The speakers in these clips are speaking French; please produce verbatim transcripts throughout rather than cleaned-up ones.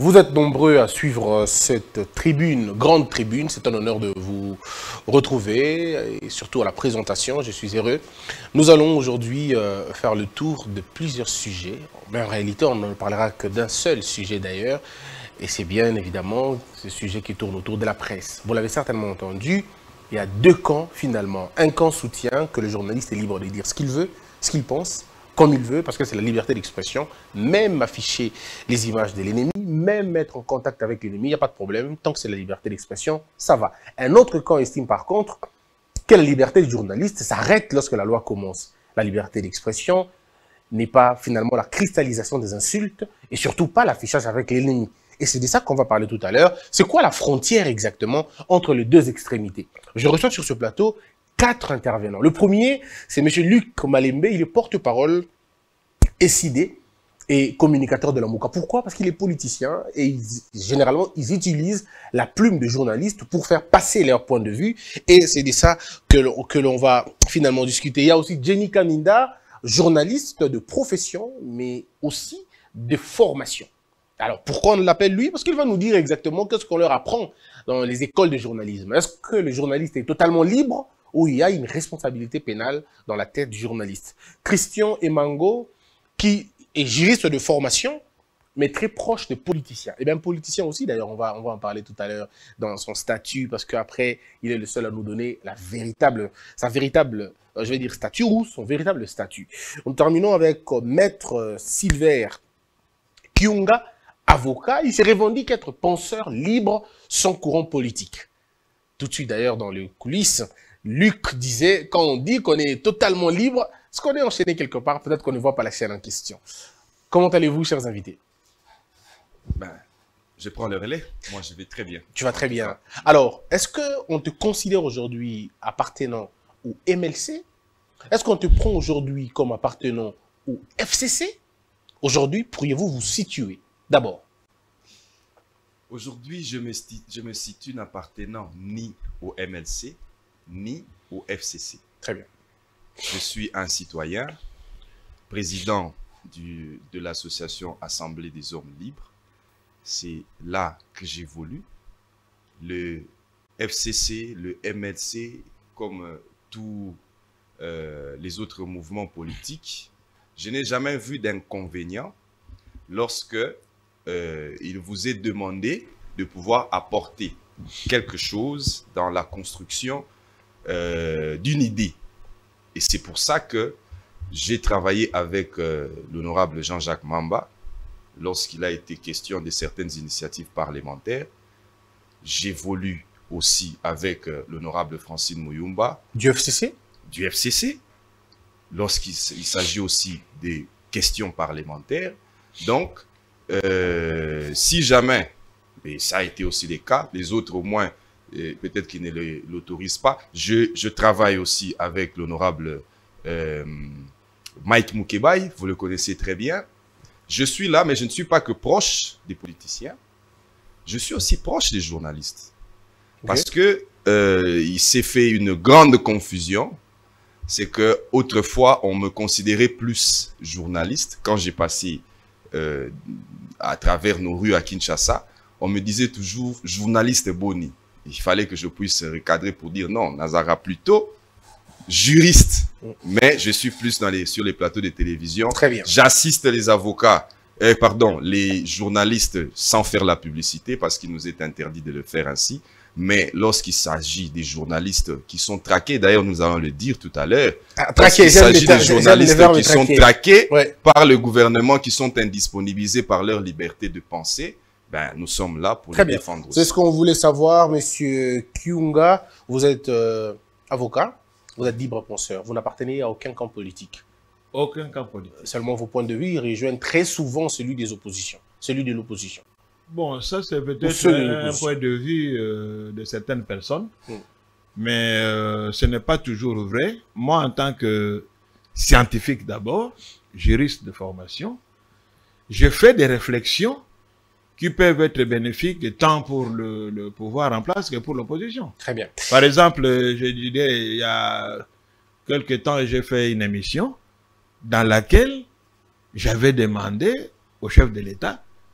Vous êtes nombreux à suivre cette tribune, grande tribune. C'est un honneur de vous retrouver et surtout à la présentation. Je suis heureux. Nous allons aujourd'hui euh, faire le tour de plusieurs sujets. Mais en réalité, on ne parlera que d'un seul sujet d'ailleurs. Et c'est bien évidemment ce sujet qui tourne autour de la presse. Vous l'avez certainement entendu, il y a deux camps finalement. Un camp soutient que le journaliste est libre de dire ce qu'il veut, ce qu'il pense, comme il veut, parce que c'est la liberté d'expression, même afficher les images de l'ennemi, même mettre en contact avec l'ennemi, il n'y a pas de problème, tant que c'est la liberté d'expression, ça va. Un autre camp estime par contre que la liberté du journaliste s'arrête lorsque la loi commence. La liberté d'expression n'est pas finalement la cristallisation des insultes, et surtout pas l'affichage avec l'ennemi. Et c'est de ça qu'on va parler tout à l'heure. C'est quoi la frontière exactement entre les deux extrémités? Je reçois sur ce plateau quatre intervenants. Le premier, c'est M. Luc Malembe, il est porte-parole S I D et communicateur de la Mouka. Pourquoi? Parce qu'il est politicien et ils, généralement, ils utilisent la plume de journalistes pour faire passer leur point de vue. Et c'est de ça que l'on va finalement discuter. Il y a aussi Jenny Kaminda, journaliste de profession, mais aussi de formation. Alors, pourquoi on l'appelle lui? Parce qu'il va nous dire exactement qu'est-ce qu'on leur apprend dans les écoles de journalisme. Est-ce que le journaliste est totalement libre ou il y a une responsabilité pénale dans la tête du journaliste? Christian Emango, qui est juriste de formation, mais très proche de politicien. Et bien, politicien aussi, d'ailleurs, on va, on va en parler tout à l'heure dans son statut, parce qu'après, il est le seul à nous donner la véritable, sa véritable, euh, je vais dire statut ou son véritable statut. Nous terminons avec euh, Maître euh, Silver Kiunga, avocat. Il se revendique être penseur libre sans courant politique. Tout de suite, d'ailleurs, dans les coulisses, Luc disait, quand on dit qu'on est totalement libre, est-ce qu'on est enchaîné quelque part? Peut-être qu'on ne voit pas la chaîne en question. Comment allez-vous, chers invités? Ben, je prends le relais. Moi, je vais très bien. Tu vas très bien. Alors, est-ce qu'on te considère aujourd'hui appartenant au M L C? Est-ce qu'on te prend aujourd'hui comme appartenant au F C C? Aujourd'hui, pourriez-vous vous situer? D'abord. Aujourd'hui, je me, je me situe n'appartenant ni au M L C, ni au F C C. Très bien. Je suis un citoyen, président du, de l'association Assemblée des hommes libres. C'est là que j'évolue. Le F C C, le M L C, comme euh, tous euh, les autres mouvements politiques, je n'ai jamais vu d'inconvénient lorsque euh, il vous est demandé de pouvoir apporter quelque chose dans la construction euh, d'une idée. Et c'est pour ça que j'ai travaillé avec euh, l'honorable Jean-Jacques Mamba lorsqu'il a été question de certaines initiatives parlementaires. J'évolue aussi avec euh, l'honorable Francine Mouyumba. Du F C C? Du F C C. Lorsqu'il s'agit aussi des questions parlementaires. Donc, euh, si jamais, et ça a été aussi le cas, les autres au moins, peut-être qu'ils ne l'autorisent pas, je, je travaille aussi avec l'honorable euh, Mike Mukebai, vous le connaissez très bien. Je suis là, mais je ne suis pas que proche des politiciens, je suis aussi proche des journalistes. Okay. Parce que euh, il s'est fait une grande confusion. C'est que autrefois on me considérait plus journaliste. Quand j'ai passé euh, à travers nos rues à Kinshasa, on me disait toujours journaliste Boni. Il fallait que je puisse recadrer pour dire non, Nazara plutôt juriste. Mais je suis plus dans les, sur les plateaux de télévision. Très bien. J'assiste les avocats, euh, pardon, les journalistes sans faire la publicité parce qu'il nous est interdit de le faire ainsi. Mais lorsqu'il s'agit des journalistes qui sont traqués, d'ailleurs nous allons le dire tout à l'heure, ah, il s'agit des journalistes qui sont traqués ouais. par le gouvernement, qui sont indisponibilisés par leur liberté de penser, ben, nous sommes là pour Très les bien. défendre. C'est ce qu'on voulait savoir, Monsieur Kiunga. Vous êtes euh, avocat, vous êtes libre penseur, vous n'appartenez à aucun camp politique. Aucun camp politique. Seulement vos points de vue, ils rejoignent très souvent celui des oppositions, celui de l'opposition. Bon, ça c'est peut-être un point de vue euh, de certaines personnes, mm. mais euh, ce n'est pas toujours vrai. Moi, en tant que scientifique d'abord, juriste de formation, je fais des réflexions qui peuvent être bénéfiques tant pour le, le pouvoir en place que pour l'opposition. Très bien. Par exemple, je dirais, il y a quelque temps, j'ai fait une émission dans laquelle j'avais demandé au chef de l'État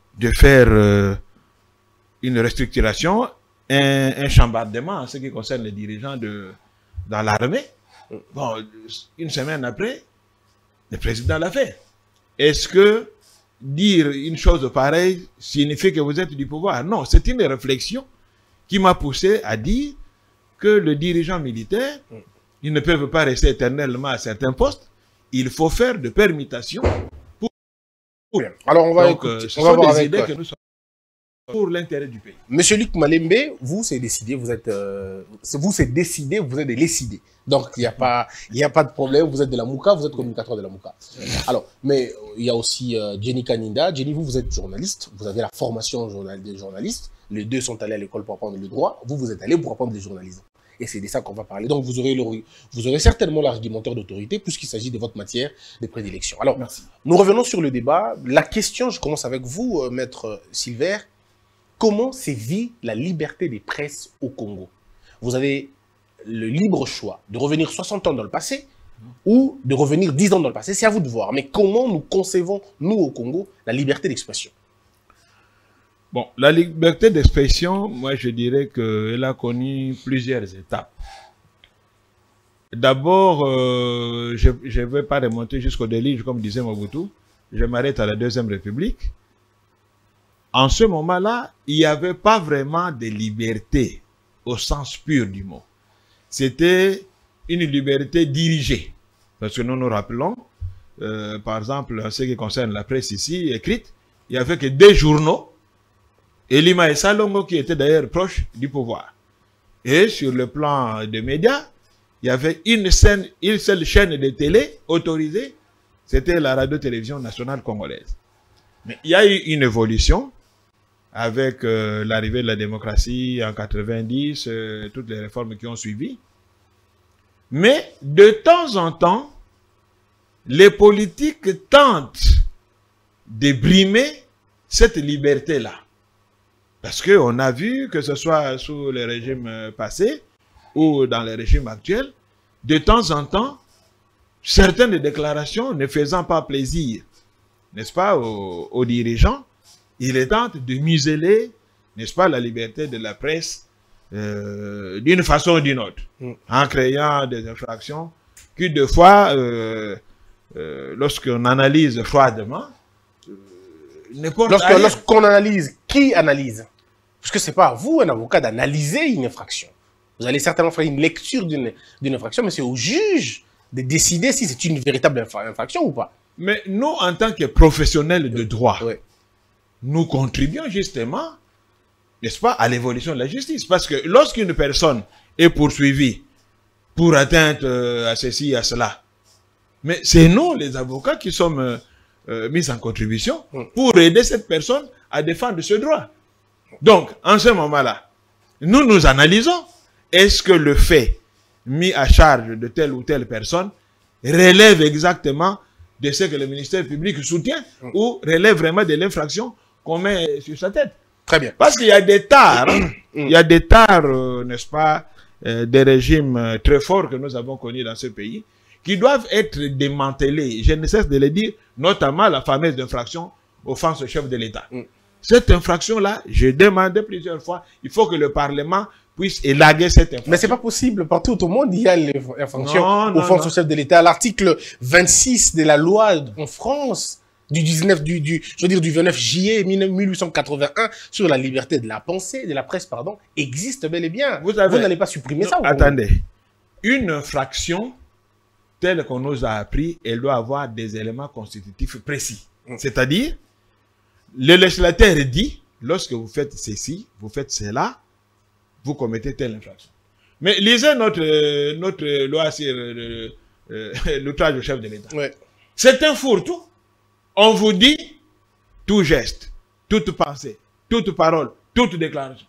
de faire euh, une restructuration, un, un chambardement en ce qui concerne les dirigeants de, dans l'armée. Bon, une semaine après, le président l'a fait. Est-ce que dire une chose pareille signifie que vous êtes du pouvoir? Non, c'est une réflexion qui m'a poussé à dire que le dirigeant militaire, ils ne peuvent pas rester éternellement à certains postes. Il faut faire de permutations pour... Alors, on va Donc, écouter. euh, ce on va sont voir des avec idées toi. que nous sommes pour l'intérêt du pays. Monsieur Luc Malembe, vous, c'est décidé, vous êtes... Euh, vous, c'est décidé, vous êtes des décidés. Donc, il n'y a, pas, y a pas de problème, vous êtes de la Mouka, vous êtes communicateur de la Mouka. Alors, mais il y a aussi euh, Jenny Kaninda. Jenny, vous, vous êtes journaliste, vous avez la formation journal des journalistes. Les deux sont allés à l'école pour apprendre le droit. Vous, vous êtes allés pour apprendre le journalisme. Et c'est de ça qu'on va parler. Donc, vous aurez, le, vous aurez certainement l'argumentaire d'autorité puisqu'il s'agit de votre matière de prédilection. Alors, merci. Nous revenons sur le débat. La question, je commence avec vous, euh, maître Silver. Comment se vit la liberté des presses au Congo? Vous avez le libre choix de revenir soixante ans dans le passé ou de revenir dix ans dans le passé. C'est à vous de voir. Mais comment nous concevons, nous, au Congo, la liberté d'expression? Bon, la liberté d'expression, moi, je dirais qu'elle a connu plusieurs étapes. D'abord, euh, je ne vais pas remonter jusqu'au déluge, comme disait Mobutu. Je m'arrête à la Deuxième République. En ce moment-là, il n'y avait pas vraiment de liberté au sens pur du mot. C'était une liberté dirigée. Parce que nous nous rappelons, euh, par exemple, en ce qui concerne la presse ici, écrite, il n'y avait que des journaux, Elima et Salongo qui étaient d'ailleurs proches du pouvoir. Et sur le plan des médias, il y avait une, scène, une seule chaîne de télé autorisée, c'était la radio-télévision nationale congolaise. Mais il y a eu une évolution avec euh, l'arrivée de la démocratie en quatre-vingt-dix, euh, toutes les réformes qui ont suivi. Mais de temps en temps, les politiques tentent de brimer cette liberté-là. Parce qu'on a vu, que ce soit sous les régimes passés ou dans les régimes actuels, de temps en temps, certaines déclarations ne faisant pas plaisir, n'est-ce pas, aux, aux dirigeants, ils tentent de museler, n'est-ce pas, la liberté de la presse euh, d'une façon ou d'une autre, mm. en créant des infractions qui, de fois, euh, euh, lorsqu'on analyse froidement, Lorsqu'on lorsqu analyse, qui analyse? Parce que ce n'est pas à vous, un avocat, d'analyser une infraction. Vous allez certainement faire une lecture d'une infraction, mais c'est au juge de décider si c'est une véritable infraction ou pas. Mais nous, en tant que professionnels de droit, oui. nous contribuons justement, n'est-ce pas, à l'évolution de la justice. Parce que lorsqu'une personne est poursuivie pour atteinte à ceci, à cela, mais c'est nous, les avocats, qui sommes... Euh, Euh, mise en contribution pour aider cette personne à défendre ce droit. Donc, en ce moment-là, nous nous analysons. Est-ce que le fait mis à charge de telle ou telle personne relève exactement de ce que le ministère public soutient ou relève vraiment de l'infraction qu'on met sur sa tête? Très bien. Parce qu'il y a des tares, hein, il y a des tares, euh, n'est-ce pas, euh, des régimes euh, très forts que nous avons connus dans ce pays, qui doivent être démantelés. Je ne cesse de le dire, notamment la fameuse infraction offense au chef de l'État. Mm. Cette infraction-là, j'ai demandé plusieurs fois, il faut que le Parlement puisse élaguer cette infraction. Mais c'est pas possible. Partout au monde, il y a l'infraction offense au chef de l'État. L'article vingt-six de la loi en France, du dix-neuf, du, du, je veux dire du vingt-neuf juillet mille huit cent quatre-vingt-un, sur la liberté de la pensée, de la presse, pardon, existe bel et bien. Vous, Vous n'allez pas supprimer non, ça. Attendez. Une infraction telle qu'on nous a appris, elle doit avoir des éléments constitutifs précis. Mm. C'est-à-dire, le législateur dit, lorsque vous faites ceci, vous faites cela, vous commettez telle infraction. Mais lisez notre, notre loi sur euh, euh, l'outrage au chef de l'État. Ouais. C'est un fourre-tout. On vous dit tout geste, toute pensée, toute parole, toute déclaration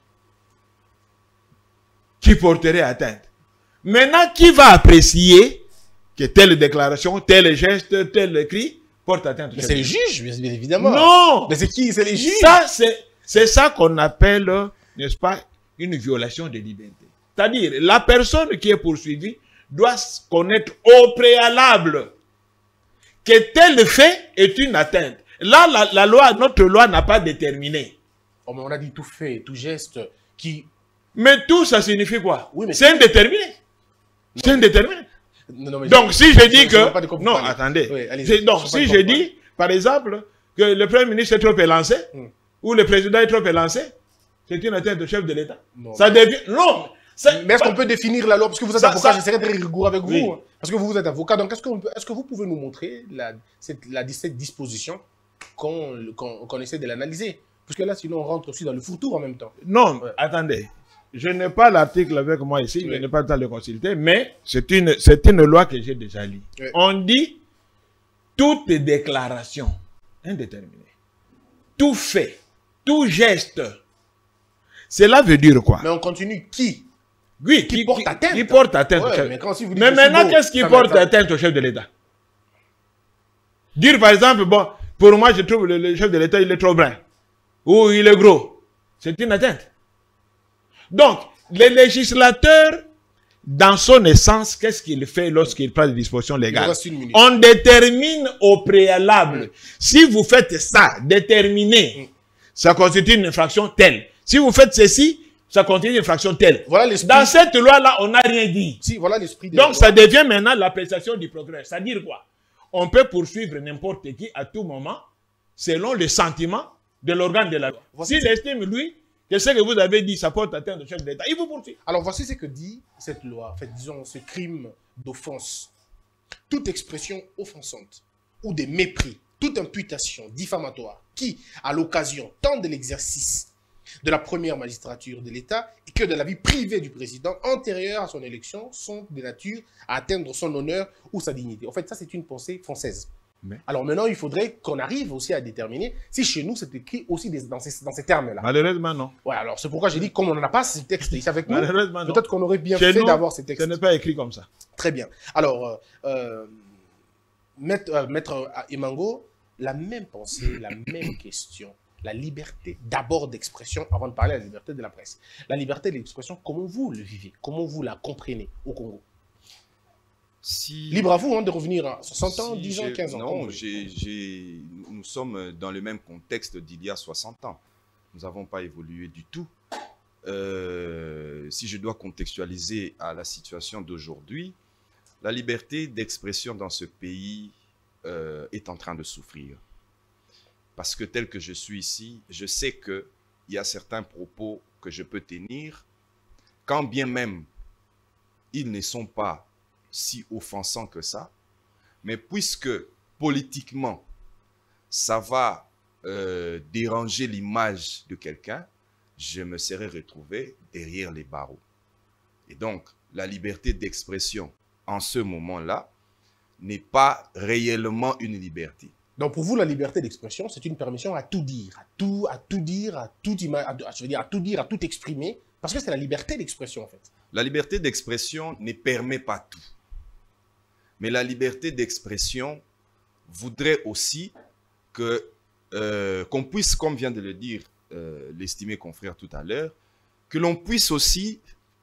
qui porterait atteinte. Maintenant, qui va apprécier que telle déclaration, tel geste, tel cri porte atteinte? Mais c'est les juges, bien évidemment. Non! Mais c'est qui? C'est les juges. Ça, c'est ça qu'on appelle, n'est-ce pas, une violation de liberté. C'est-à-dire, la personne qui est poursuivie doit connaître au préalable que tel fait est une atteinte. Là, la, la loi, notre loi n'a pas déterminé. Oh, mais on a dit tout fait, tout geste qui... Mais tout, ça signifie quoi? Oui, mais c'est indéterminé. C'est indéterminé. Non, non, mais donc, je, si je dis je, je que... Non, parler. attendez. Oui, donc, si je dis, par exemple, que le Premier ministre est trop élancé, hmm. ou le président est trop élancé, c'est une atteinte au chef de l'État. Ça devient... Non. Mais est-ce qu'on peut définir la loi? Parce que vous êtes ça, avocat, j'essaierai d'être rigoureux avec oui. vous. Parce que vous, vous êtes avocat. Donc, est-ce que, est que vous pouvez nous montrer la, cette, la, cette disposition qu'on qu qu essaie de l'analyser? Parce que là, sinon, on rentre aussi dans le fourre-tout en même temps. Non, ouais. Attendez. Je n'ai pas l'article avec moi ici, oui. Je n'ai pas le temps de le consulter, mais c'est une, c'est une loi que j'ai déjà lue. Oui. On dit toute déclaration indéterminée, tout fait, tout geste. Cela veut dire quoi? Mais on continue qui? Oui, qui, qui porte atteinte. Qui porte atteinte. Ouais, mais quand, si vous dites mais maintenant, qu'est-ce qui porte atteinte au chef de l'État? Dire par exemple, bon, pour moi, je trouve le, le chef de l'État, il est trop brun. Ou il est gros. C'est une atteinte. Donc, le législateur, dans son essence, qu'est-ce qu'il fait lorsqu'il prend des dispositions légales? On détermine au préalable. Mm. Si vous faites ça, déterminer, mm. ça constitue une infraction telle. Si vous faites ceci, ça constitue une infraction telle. Voilà dans cette loi-là, on n'a rien dit. Si, voilà l'esprit. Donc, ça devient maintenant l'appréciation du progrès. C'est-à-dire quoi? On peut poursuivre n'importe qui à tout moment, selon le sentiment de l'organe de la loi. S'il estime, lui, que ce que vous avez dit, ça porte atteinte au chef de l'État, il vous poursuit. Alors, voici ce que dit cette loi. En fait, disons, ce crime d'offense. Toute expression offensante ou de mépris, toute imputation diffamatoire qui, à l'occasion tant de l'exercice de la première magistrature de l'État et que de la vie privée du président antérieure à son élection sont de nature à atteindre son honneur ou sa dignité. En fait, ça, c'est une pensée française. Mais... Alors maintenant, il faudrait qu'on arrive aussi à déterminer si chez nous, c'est écrit aussi des, dans ces, dans ces termes-là. Malheureusement, non. Ouais, alors c'est pourquoi j'ai dit, comme on n'en a pas ces textes ici avec nous, malheureusement, peut-être qu'on aurait bien chez fait d'avoir ces textes. Ce n'est pas écrit comme ça. Très bien. Alors, euh, euh, maître, euh, maître Emango, la même pensée, la même question. La liberté d'abord d'expression, avant de parler de la liberté de la presse. La liberté d'expression, comment vous le vivez? Comment vous la comprenez au Congo? Si... Libre à vous hein, de revenir à soixante ans, si dix ans, quinze ans. Non, j'ai, j'ai... nous sommes dans le même contexte d'il y a soixante ans. Nous n'avons pas évolué du tout. Euh, si je dois contextualiser à la situation d'aujourd'hui, la liberté d'expression dans ce pays euh, est en train de souffrir. Parce que tel que je suis ici, je sais qu'il y a certains propos que je peux tenir, quand bien même ils ne sont pas si offensants que ça, mais puisque politiquement, ça va euh, déranger l'image de quelqu'un, je me serais retrouvé derrière les barreaux. Et donc, la liberté d'expression en ce moment-là n'est pas réellement une liberté. Donc pour vous, la liberté d'expression, c'est une permission à tout dire, à tout, à tout dire, à tout, à, je veux dire, à tout dire, à tout exprimer, parce que c'est la liberté d'expression en fait. La liberté d'expression ne permet pas tout. Mais la liberté d'expression voudrait aussi que euh, qu'on puisse, comme vient de le dire euh, l'estimé confrère tout à l'heure, que l'on puisse aussi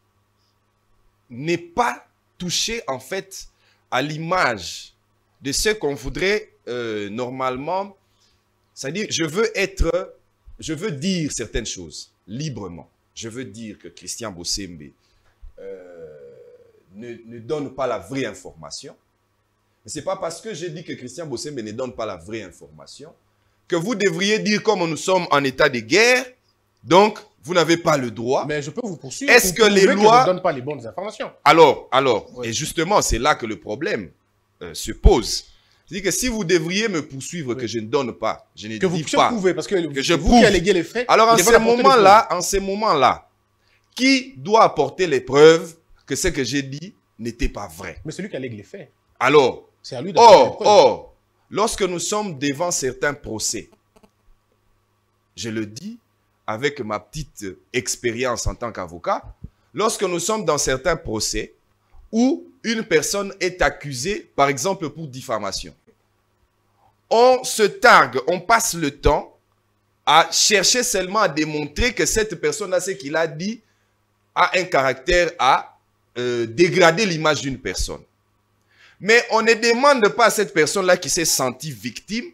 ne pas toucher en fait à l'image de ce qu'on voudrait euh, normalement, c'est-à-dire je veux être, je veux dire certaines choses librement. Je veux dire que Christian Bossembe euh, ne, ne donne pas la vraie information. Mais ce n'est pas parce que j'ai dit que Christian Bossembe ne donne pas la vraie information que vous devriez dire comme nous sommes en état de guerre, donc vous n'avez pas le droit. Mais je peux vous poursuivre. Est-ce que les lois... ne donnent pas les bonnes informations? Alors, alors, oui. Et justement, c'est là que le problème euh, se pose. C'est-à-dire que si vous devriez me poursuivre oui. que je ne donne pas, je ne que dis vous pas pouvez, parce que, que je vous prouve. qui alléguez les faits, alors en ces moments-là, en ces moments-là, qui doit apporter les preuves que ce que j'ai dit n'était pas vrai? Mais celui qui allègue les faits. Alors, c'est à lui d'apporter les or, preuves. or, lorsque nous sommes devant certains procès, je le dis avec ma petite expérience en tant qu'avocat, lorsque nous sommes dans certains procès où une personne est accusée, par exemple pour diffamation, on se targue, on passe le temps à chercher seulement à démontrer que cette personne-là, ce qu'il a dit, a un caractère à euh, dégrader l'image d'une personne. Mais on ne demande pas à cette personne-là qui s'est sentie victime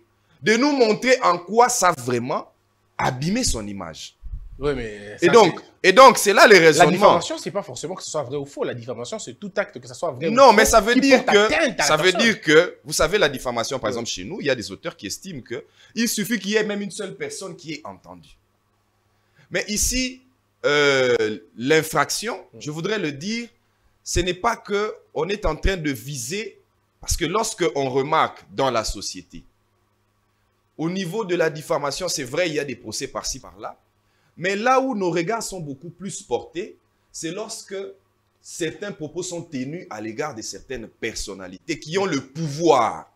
de nous montrer en quoi ça a vraiment abîmé son image. Oui, mais et, donc, et donc, c'est là les raisonnements. La diffamation, c'est pas forcément que ce soit vrai ou faux. La diffamation, c'est tout acte que ce soit vrai non, ou faux. Non, mais ça veut dire que, ça veut personne. dire que, vous savez, la diffamation, par oui. exemple, chez nous, il y a des auteurs qui estiment que il suffit qu'il y ait même une seule personne qui ait entendu. Mais ici, euh, l'infraction, je voudrais le dire, ce n'est pas que on est en train de viser, parce que lorsque on remarque dans la société, au niveau de la diffamation, c'est vrai, il y a des procès par-ci, par-là, mais là où nos regards sont beaucoup plus portés, c'est lorsque certains propos sont tenus à l'égard de certaines personnalités qui ont le pouvoir.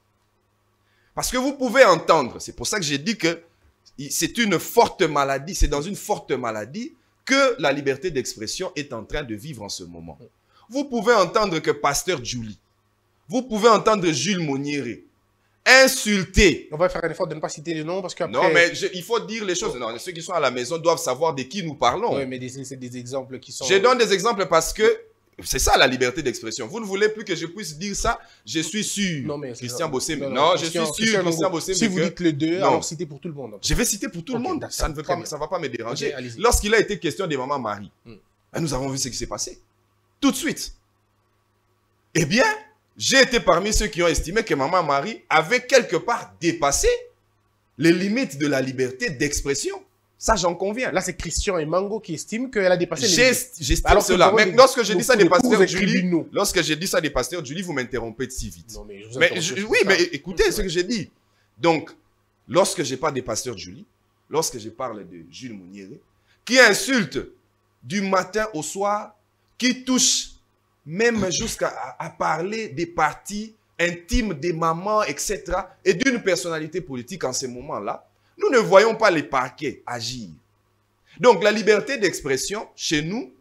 Parce que vous pouvez entendre, c'est pour ça que j'ai dit que c'est une forte maladie, c'est dans une forte maladie que la liberté d'expression est en train de vivre en ce moment. Vous pouvez entendre que Pasteur Julie, vous pouvez entendre Jules Monnieri insulter. On va faire un effort de ne pas citer les noms parce qu'après... Non, mais je, il faut dire les choses. Non, ceux qui sont à la maison doivent savoir de qui nous parlons. Oui, mais c'est des, des exemples qui sont... Je donne des exemples parce que c'est ça la liberté d'expression. Vous ne voulez plus que je puisse dire ça. Je suis sûr. Non, mais Christian Bossé. Non, non, non, je suis sûr Christian, Christian Bossé. Si vous que... dites les deux, non. alors citez pour tout le monde. Je vais citer pour tout okay, le monde. Ça ne veut pas, ça va pas me déranger. Okay, lorsqu'il a été question des mamans Marie, hmm. ben, nous avons vu ce qui s'est passé. Tout de suite. Eh bien, j'ai été parmi ceux qui ont estimé que Maman Marie avait quelque part dépassé les limites de la liberté d'expression. Ça, j'en conviens. Là, c'est Christian et Mango qui estiment qu'elle a dépassé les limites. J'estime cela. Mais lorsque je dis ça des pasteurs Julie, lorsque je dis ça des pasteurs Julie, vous m'interrompez si vite. Non, mais je vous mais je, oui, ça. mais écoutez oui, ce que j'ai dit. Donc, lorsque je parle des pasteurs Julie, lorsque je parle de Jules Monnieri, qui insulte du matin au soir, qui touche même jusqu'à à parler des partis intimes des mamans, et cetera, et d'une personnalité politique en ces moments-là, nous ne voyons pas les parquets agir. Donc, la liberté d'expression, chez nous,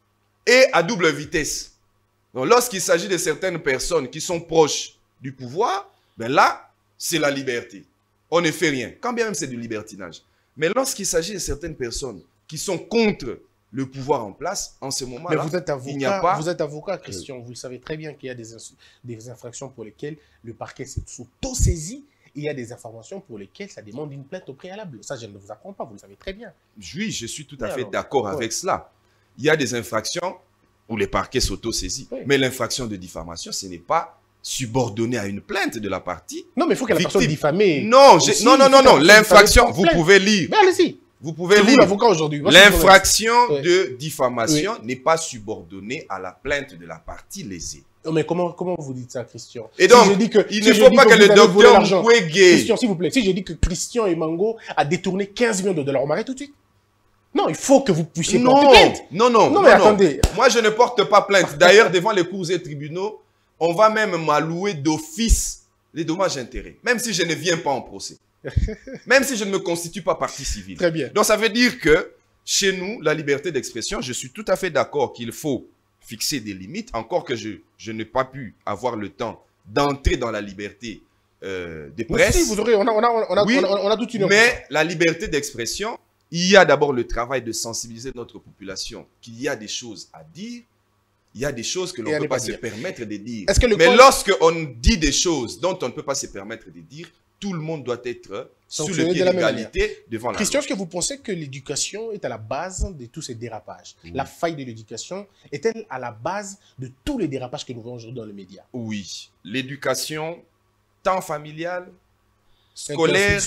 est à double vitesse. Donc, lorsqu'il s'agit de certaines personnes qui sont proches du pouvoir, ben là, c'est la liberté. On ne fait rien, quand bien même c'est du libertinage. Mais lorsqu'il s'agit de certaines personnes qui sont contre le pouvoir en place, en ce moment-là, il n'y a pas... Vous êtes avocat, Christian, vous le savez très bien qu'il y a des, des infractions pour lesquelles le parquet s'est auto-saisi. Il y a des informations pour lesquelles ça demande une plainte au préalable. Ça, je ne vous apprends pas, vous le savez très bien. Oui, je suis tout à fait d'accord ouais. avec cela. Il y a des infractions où les parquets s'auto-saisissent. Oui. Mais l'infraction de diffamation, ce n'est pas subordonné à une plainte de la partie. Non, mais il faut que la personne diffamée... Non, aussi, non, non, non, non. L'infraction, vous pouvez lire. Mais allez-y. Vous pouvez lire. l'avocat aujourd'hui. L'infraction oui. de diffamation oui. n'est pas subordonnée à la plainte de la partie lésée. Non, mais comment, comment vous dites ça, Christian? Et donc, si je dis que, il si ne faut pas que, que le docteur Moukwege... Christian, s'il vous plaît, si je dis que Christian et Mango a détourné quinze millions de dollars, on m'arrête tout de suite? Non, il faut que vous puissiez non, porter plainte. Non, non, non. mais non, attendez. Non. Moi, je ne porte pas plainte. D'ailleurs, devant les cours et tribunaux, on va même m'allouer d'office les dommages et intérêts, même si je ne viens pas en procès. Même si je ne me constitue pas partie civile. Très bien. Donc, ça veut dire que, chez nous, la liberté d'expression, je suis tout à fait d'accord qu'il faut fixer des limites, encore que je, je n'ai pas pu avoir le temps d'entrer dans la liberté euh, des presse. Oui, vous aurez, on a, on a, on a, oui, on a, on a toute une mais la liberté d'expression, il y a d'abord le travail de sensibiliser notre population qu'il y a des choses à dire, il y a des choses que l'on ne peut pas se permettre de dire. Que mais code... lorsqu'on dit des choses dont on ne peut pas se permettre de dire, tout le monde doit être sous le pied de l'égalité devant la Christian, est-ce que vous pensez que l'éducation est à la base de tous ces dérapages? Oui. La faille de l'éducation est-elle à la base de tous les dérapages que nous voyons aujourd'hui dans les médias? Oui. L'éducation, tant familiale, scolaire,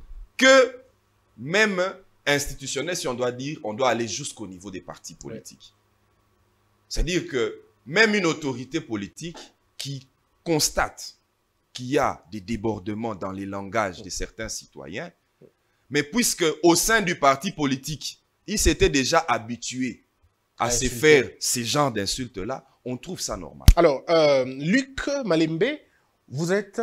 que même institutionnelle, si on doit dire, on doit aller jusqu'au niveau des partis politiques. Oui. C'est-à-dire que même une autorité politique qui constate qu'il y a des débordements dans les langages de certains citoyens, mais puisque au sein du parti politique, ils s'étaient déjà habitués à, à se faire ces genres d'insultes-là, on trouve ça normal. Alors, euh, Luc Malembe, vous êtes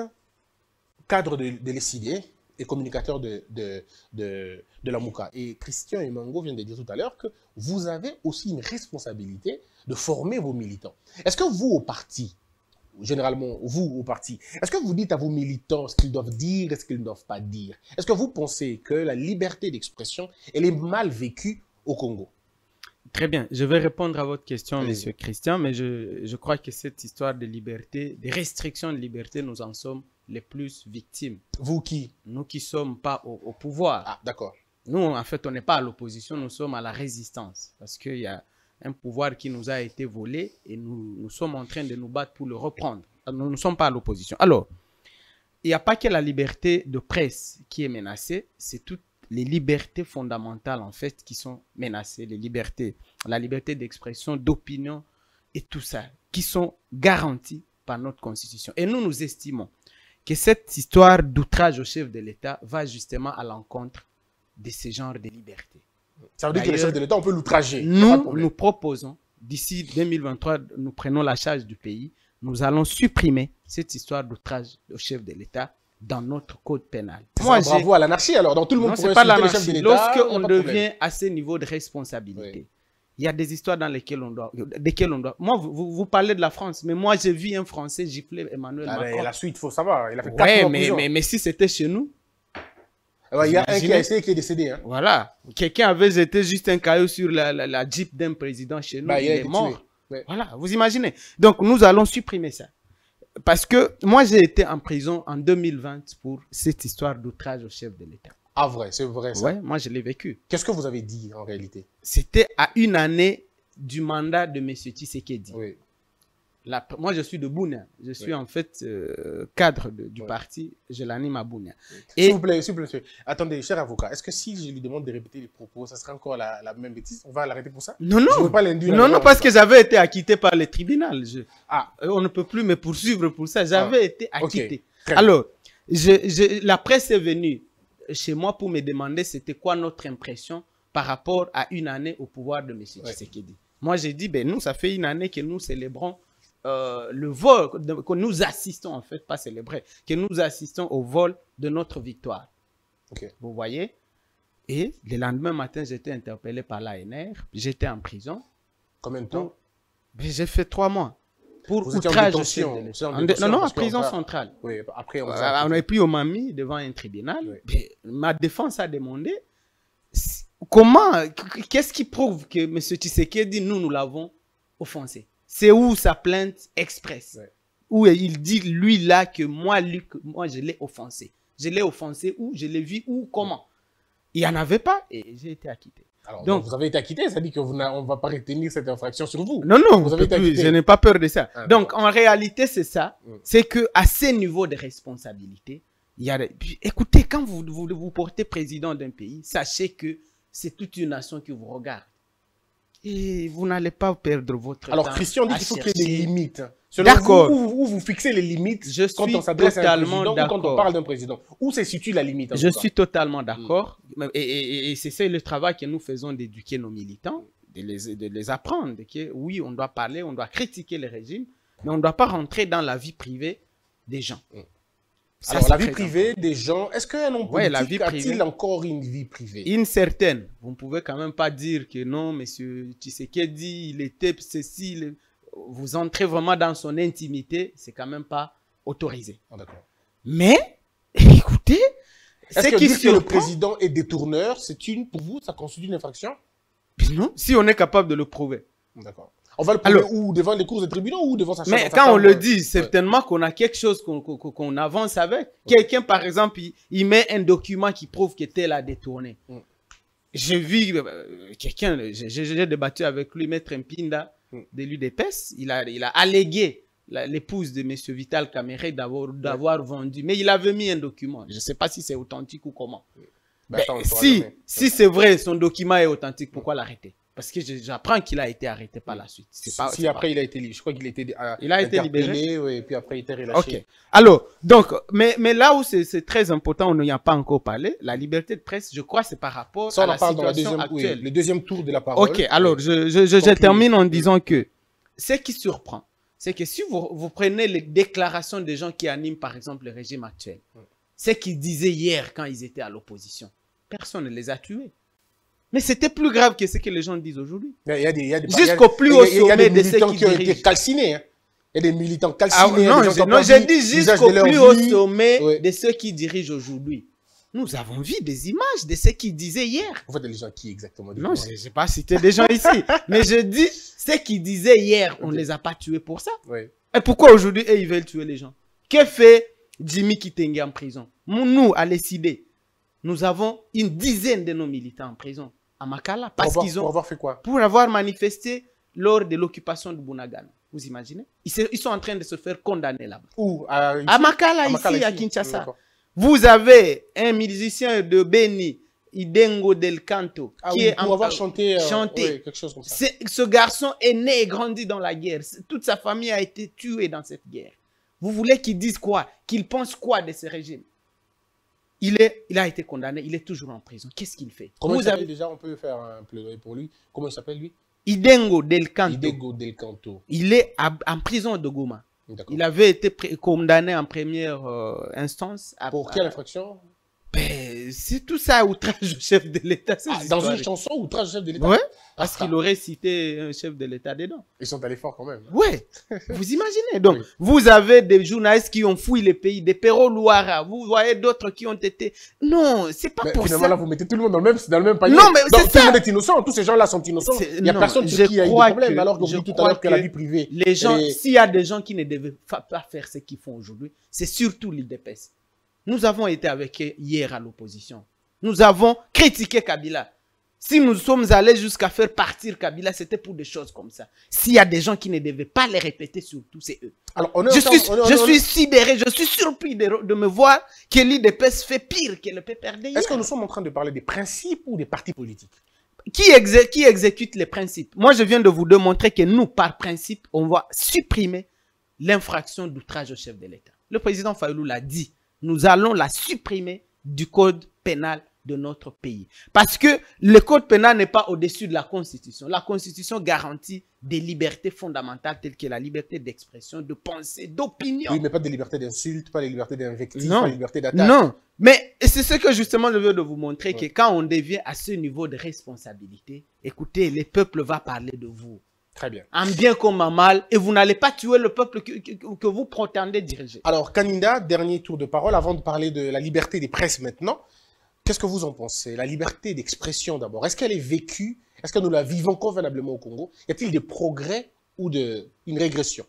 cadre de, de l'E C I D et communicateur de, de, de, de la Mouka. Et Christian et Mango viennent de dire tout à l'heure que vous avez aussi une responsabilité de former vos militants. Est-ce que vous, au parti, généralement, vous, au parti, est-ce que vous dites à vos militants ce qu'ils doivent dire et ce qu'ils ne doivent pas dire? Est-ce que vous pensez que la liberté d'expression, elle est mal vécue au Congo? Très bien. Je vais répondre à votre question, oui. Monsieur Christian, mais je, je crois que cette histoire de liberté, des restrictions de liberté, nous en sommes les plus victimes. Vous qui? Nous qui ne sommes pas au, au pouvoir. Ah, d'accord. Nous, en fait, on n'est pas à l'opposition, nous sommes à la résistance. Parce qu'il y a un pouvoir qui nous a été volé et nous, nous sommes en train de nous battre pour le reprendre. Nous ne sommes pas à l'opposition. Alors, il n'y a pas que la liberté de presse qui est menacée, c'est toutes les libertés fondamentales, en fait, qui sont menacées. Les libertés, la liberté d'expression, d'opinion et tout ça, qui sont garanties par notre Constitution. Et nous, nous estimons que cette histoire d'outrage au chef de l'État va justement à l'encontre de ce genre de liberté. Ça veut dire que le chef de l'État, on peut l'outrager. Nous, nous proposons, d'ici deux mille vingt-trois, nous prenons la charge du pays, nous allons supprimer cette histoire d'outrage au chef de l'État dans notre code pénal. Moi, bravo à l'anarchie alors, dans tout le monde pourrait insulter le chef de l'État. Lorsqu'on devient à ce niveau de responsabilité, oui. Il y a des histoires dans lesquelles on doit, desquelles on doit. Moi, vous, vous parlez de la France, mais moi, j'ai vu un Français gifler Emmanuel ah Macron. Et la suite, il faut savoir. Il a fait quatre ouais, mois mais, mais, mais si c'était chez nous. Il y a un qui a essayé qui est décédé. Hein. Voilà. Quelqu'un avait jeté juste un caillou sur la, la, la Jeep d'un président chez nous. Bah, il, il est mort. Ouais. Voilà, vous imaginez. Donc, nous allons supprimer ça. Parce que moi, j'ai été en prison en deux mille vingt pour cette histoire d'outrage au chef de l'État. Ah, vrai, c'est vrai ça. Ouais, moi, je l'ai vécu. Qu'est-ce que vous avez dit en réalité? C'était à une année du mandat de M. Tshisekedi. Oui. La, moi, je suis de Bounia. Je suis oui. en fait euh, cadre de, du oui. parti. Je l'anime à Bounia. Oui. Et... S'il vous plaît, s'il vous plaît, attendez, cher avocat, est-ce que si je lui demande de répéter les propos, ça sera encore la, la même bêtise? On va l'arrêter pour ça? Non, non. Je veux pas l'induire. Non, non, parce que j'avais été acquitté par le tribunal. Je... Ah. On ne peut plus me poursuivre pour ça. J'avais ah. été acquitté. Okay. Alors, je, je, la presse est venue chez moi pour me demander c'était quoi notre impression par rapport à une année au pouvoir de M. Tshisekedi. Ouais. Moi, j'ai dit, ben, nous, ça fait une année que nous célébrons euh, le vol, de, que nous assistons, en fait, pas célébrer, que nous assistons au vol de notre victoire. Okay. Vous voyez? Et le lendemain matin, j'étais interpellé par l'A N R, j'étais en prison. Combien de temps? J'ai fait trois mois. Pour Vous outrage au chef de l'État. Non, non, en prison va... centrale. Oui, après, on, euh, on est pris au Mami devant un tribunal. Oui. Ma défense a demandé comment, qu'est-ce qui prouve que M. Tshisekedi, nous, nous l'avons offensé? C'est où sa plainte express? Oui. Où il dit, lui, là, que moi, lui, que moi je l'ai offensé. Je l'ai offensé où? Je l'ai vu où? Comment? Il n'y en avait pas et j'ai été acquitté. Alors, donc, vous avez été acquitté, ça dit qu'on ne va pas retenir cette infraction sur vous. Non, non, vous avez été plus, je n'ai pas peur de ça. Ah, donc, en réalité, c'est ça. Mm. C'est qu'à ce niveau de responsabilité, il y a... Écoutez, quand vous, vous vous portez président d'un pays, sachez que c'est toute une nation qui vous regarde. Et vous n'allez pas perdre votre Alors, temps. Alors, Christian dit qu'il faut qu'il y ait des limites. D'accord. Où, où vous fixez les limites je quand suis on s'adresse à un président ou quand on parle d'un président? Où se situe la limite? Je suis totalement d'accord. Mm. Et, et, et c'est ça le travail que nous faisons d'éduquer nos militants, de les, de les apprendre. Que, oui, on doit parler, on doit critiquer le régime, mais on ne doit pas rentrer dans la vie privée des gens. Mm. Ça, alors, la vie privée important. Des gens, est-ce qu'un homme ouais, politique a-t-il encore une vie privée? Une certaine. Vous ne pouvez quand même pas dire que non, M. Tshisekedi, il était ceci, il... vous entrez vraiment dans son intimité, c'est quand même pas autorisé. Oh, d'accord. Mais, écoutez, est-ce que dire que le président est détourneur, c'est une, pour vous, ça constitue une infraction? Non, si on est capable de le prouver. D'accord. On va le prouver Alors, où? Devant les cours des tribunaux ou devant sa chambre? Mais quand on le dit, certainement ouais. qu'on a quelque chose qu'on qu'on, qu'on avance avec. Ouais. Quelqu'un, par exemple, il, il met un document qui prouve que tel a détourné. Mm. J'ai vu euh, quelqu'un, j'ai débattu avec lui, Maître Mpinda, mm. de l'U D P S. Il a, il a allégué l'épouse de M. Vital Kamerhe d'avoir ouais. vendu. Mais il avait mis un document. Je ne sais pas si c'est authentique ou comment. Mm. Ben, attends, si si c'est vrai, son document est authentique, pourquoi mm. l'arrêter? Parce que j'apprends qu'il a été arrêté par la suite. Pas, si après pas... il a été libéré, je crois qu'il a été euh, il a été libéré, oui, et puis après il a été relâché. Ok. Alors, donc, mais, mais là où c'est très important, on n'y a pas encore parlé, la liberté de presse, je crois, c'est par rapport Ça, à la situation dans la deuxième, actuelle. Oui, le deuxième tour de la parole. Ok, alors oui. je, je, je, je termine en disant que ce qui surprend, c'est que si vous, vous prenez les déclarations des gens qui animent, par exemple, le régime actuel, oui. ce qu'ils disaient hier quand ils étaient à l'opposition, personne ne les a tués. Mais c'était plus grave que ce que les gens disent aujourd'hui. Jusqu'au plus haut sommet de ceux qui dirigent. Calcinés, hein. Il y a des militants calcinés. Ah, non, j'ai dit jusqu'au plus haut sommet ouais. de ceux qui dirigent aujourd'hui. Nous avons vu des images de ce qu'il disait hier. Vous faites les gens qui exactement? Non, je n'ai pas cité des gens ici. Mais je dis, ce qu'il disait hier, on ne les a pas tués pour ça. Oui. Et pourquoi aujourd'hui, ils veulent tuer les gens? Que fait Jimmy Kitenge en prison? Nous, à l'E-C-D, nous avons une dizaine de nos militants en prison à Makala. Parce qu'ils ont... Pour avoir fait quoi? Pour avoir manifesté lors de l'occupation de Bunagana. Vous imaginez? Ils, se, ils sont en train de se faire condamner là-bas. Où? À, à Makala, à ici, Makala, à ici. Kinshasa. Vous avez un musicien de Beni, Idengo Del Canto, ah, qui oui, est pour en, avoir chanté, euh, chanté. Oui, quelque chose comme ça. Ce garçon est né et grandi dans la guerre. Toute sa famille a été tuée dans cette guerre. Vous voulez qu'il dise quoi? Qu'il pense quoi de ce régime? Il, est, il a été condamné, il est toujours en prison. Qu'est-ce qu'il fait? Comment Vous il s'appelle avez... déjà? On peut faire un plaidoyer pour lui. Comment il s'appelle lui? Idengo Del Canto. Idengo Del Canto. Il est à, en prison de Goma. Il avait été condamné en première euh, instance. À, pour quelle infraction? Ben, c'est tout ça, outrage au chef de l'État. Ah, dans une chanson, outrage au chef de l'État? Ouais, parce qu'il aurait cité un chef de l'État dedans. Ils sont allés fort quand même. Ouais, vous imaginez. Donc, oui. Vous avez des journalistes qui ont fouillé les pays, des Perro Louara, vous voyez d'autres qui ont été... Non, c'est pas mais pour finalement, ça. là, vous mettez tout le monde dans le même, dans le même panier. Non, mais c'est ça. Tout le monde est innocent, tous ces gens-là sont innocents. Il n'y a non, personne sur qui il y a eu des problèmes, alors qu'on dit tout à l'heure que, que la vie privée... Les gens, et... s'il y a des gens qui ne devaient pas faire ce qu'ils font aujourd'hui, c'est surtout l'I D P S. Nous avons été avec eux hier à l'opposition. Nous avons critiqué Kabila. Si nous sommes allés jusqu'à faire partir Kabila, c'était pour des choses comme ça. S'il y a des gens qui ne devaient pas les répéter, surtout, c'est eux. Alors, on est je suis, on est, je on est, suis sidéré, je suis surpris de, de me voir que l'I D P S fait pire que le P P R D. Est-ce que nous sommes en train de parler des principes ou des partis politiques? Qui, exé qui exécute les principes? Moi, je viens de vous démontrer que nous, par principe, on va supprimer l'infraction d'outrage au chef de l'État. Le président Fayulu l'a dit. Nous allons la supprimer du code pénal de notre pays. Parce que le code pénal n'est pas au-dessus de la Constitution. La Constitution garantit des libertés fondamentales telles que la liberté d'expression, de pensée, d'opinion. Oui, mais pas de liberté d'insulte, pas de liberté d'invective, pas de liberté d'attaque. Non, mais c'est ce que justement je veux de vous montrer, ouais. Que quand on devient à ce niveau de responsabilité, écoutez, le peuple va parler de vous. Très bien. En bien comme en mal, et vous n'allez pas tuer le peuple que, que, que vous prétendez diriger. Alors, Kaninda, dernier tour de parole, avant de parler de la liberté des presses maintenant. Qu'est-ce que vous en pensez? La liberté d'expression d'abord, est-ce qu'elle est vécue? Est-ce que nous la vivons convenablement au Congo? Y a-t-il des progrès ou de, une régression?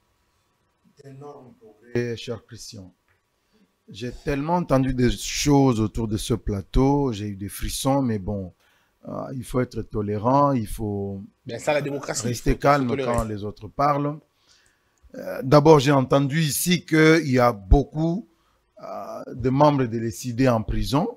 D'énormes progrès, cher Christian. J'ai tellement entendu des choses autour de ce plateau, j'ai eu des frissons, mais bon, euh, il faut être tolérant, il faut Bien, ça, la démocratie, rester calme quand les autres parlent. Euh, D'abord, j'ai entendu ici qu'il y a beaucoup euh, de membres de l'E C D en prison.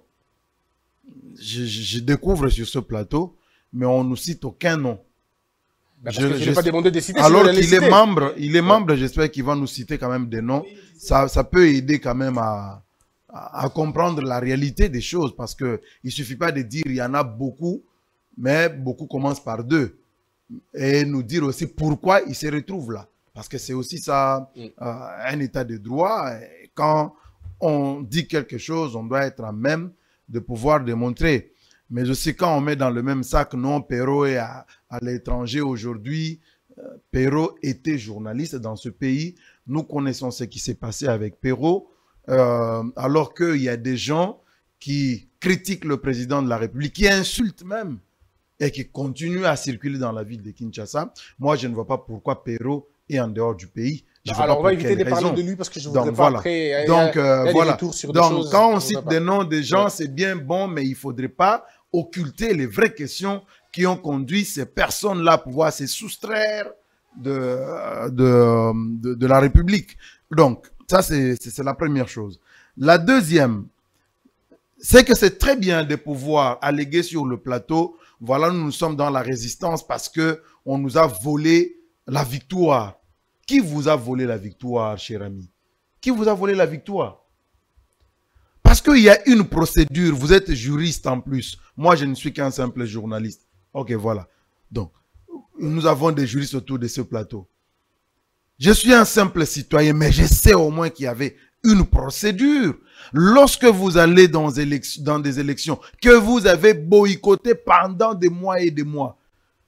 Je, je, je découvre sur ce plateau, mais on ne cite aucun nom. Ben je n'ai pas demandé de citer. Alors qu'il est membre, il est membre, j'espère qu'il va nous citer quand même des noms. Ça, ça peut aider quand même à, à, à comprendre la réalité des choses, parce que il suffit pas de dire il y en a beaucoup, mais beaucoup commencent par deux. Et nous dire aussi pourquoi ils se retrouvent là. Parce que c'est aussi ça, mm. euh, un état de droit. Et quand on dit quelque chose, on doit être à même de pouvoir démontrer. Mais aussi quand on met dans le même sac, non, Perrault est à, à l'étranger aujourd'hui. Euh, Perrault était journaliste dans ce pays. Nous connaissons ce qui s'est passé avec Perrault. Euh, alors qu'il y a des gens qui critiquent le président de la République, qui insultent même, et qui continuent à circuler dans la ville de Kinshasa. Moi, je ne vois pas pourquoi Perrault est en dehors du pays. Je bah, alors, on va éviter de parler de lui parce que je ne voudrais Donc, pas voilà. après... Donc, euh, il y a voilà. Sur Donc, choses, quand on cite pas. des noms des gens, ouais. C'est bien bon, mais il ne faudrait pas occulter les vraies questions qui ont conduit ces personnes-là à pouvoir se soustraire de, de, de, de la République. Donc, ça, c'est la première chose. La deuxième, c'est que c'est très bien de pouvoir alléguer sur le plateau, voilà, nous, nous sommes dans la résistance parce que on nous a volé la victoire. Qui vous a volé la victoire, cher ami? Qui vous a volé la victoire? Parce qu'il y a une procédure, vous êtes juriste en plus. Moi, je ne suis qu'un simple journaliste. Ok, voilà. Donc, nous avons des juristes autour de ce plateau. Je suis un simple citoyen, mais je sais au moins qu'il y avait une procédure. Lorsque vous allez dans, dans des élections que vous avez boycottées pendant des mois et des mois,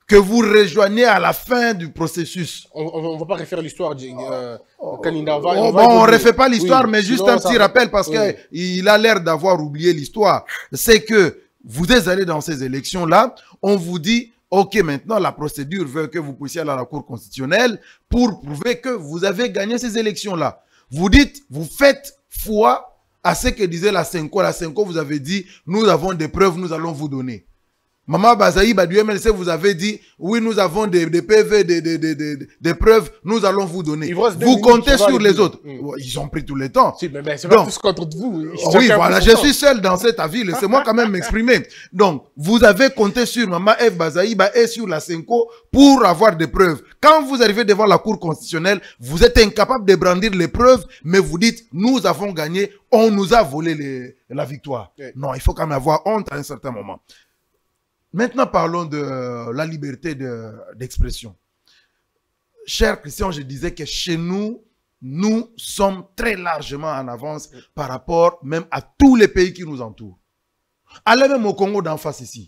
que vous rejoignez à la fin du processus. On ne va pas refaire l'histoire de euh, oh, Kaninda. Oh, on bon, on ne refait pas l'histoire, oui, mais juste un petit ça... rappel parce oui. qu'il a l'air d'avoir oublié l'histoire. C'est que vous êtes allé dans ces élections-là, on vous dit, ok, maintenant la procédure veut que vous puissiez aller à la Cour constitutionnelle pour prouver que vous avez gagné ces élections-là. Vous dites, vous faites foi à ce que disait la Senko. La Senko vous avez dit, nous avons des preuves, nous allons vous donner. Maman Bazaï, bah, du M L C, vous avez dit, oui, nous avons des, des P V, des, des, des, des, des preuves, nous allons vous donner. Vous comptez sur les autres. Mmh. Ils ont pris tout le temps. Si, mais, mais c'est pas tous contre vous. Oui, voilà, je suis seul dans cet avis. Laissez-moi quand même m'exprimer. Donc, vous avez compté sur Maman F. Bazaïba et sur la Senko pour avoir des preuves. Quand vous arrivez devant la Cour constitutionnelle, vous êtes incapable de brandir les preuves, mais vous dites, nous avons gagné, on nous a volé les, la victoire. Oui. Non, il faut quand même avoir honte à un certain moment. Maintenant, parlons de euh, la liberté d'expression. De, Cher Christian, je disais que chez nous, nous sommes très largement en avance par rapport même à tous les pays qui nous entourent. Allez même au Congo d'en face ici.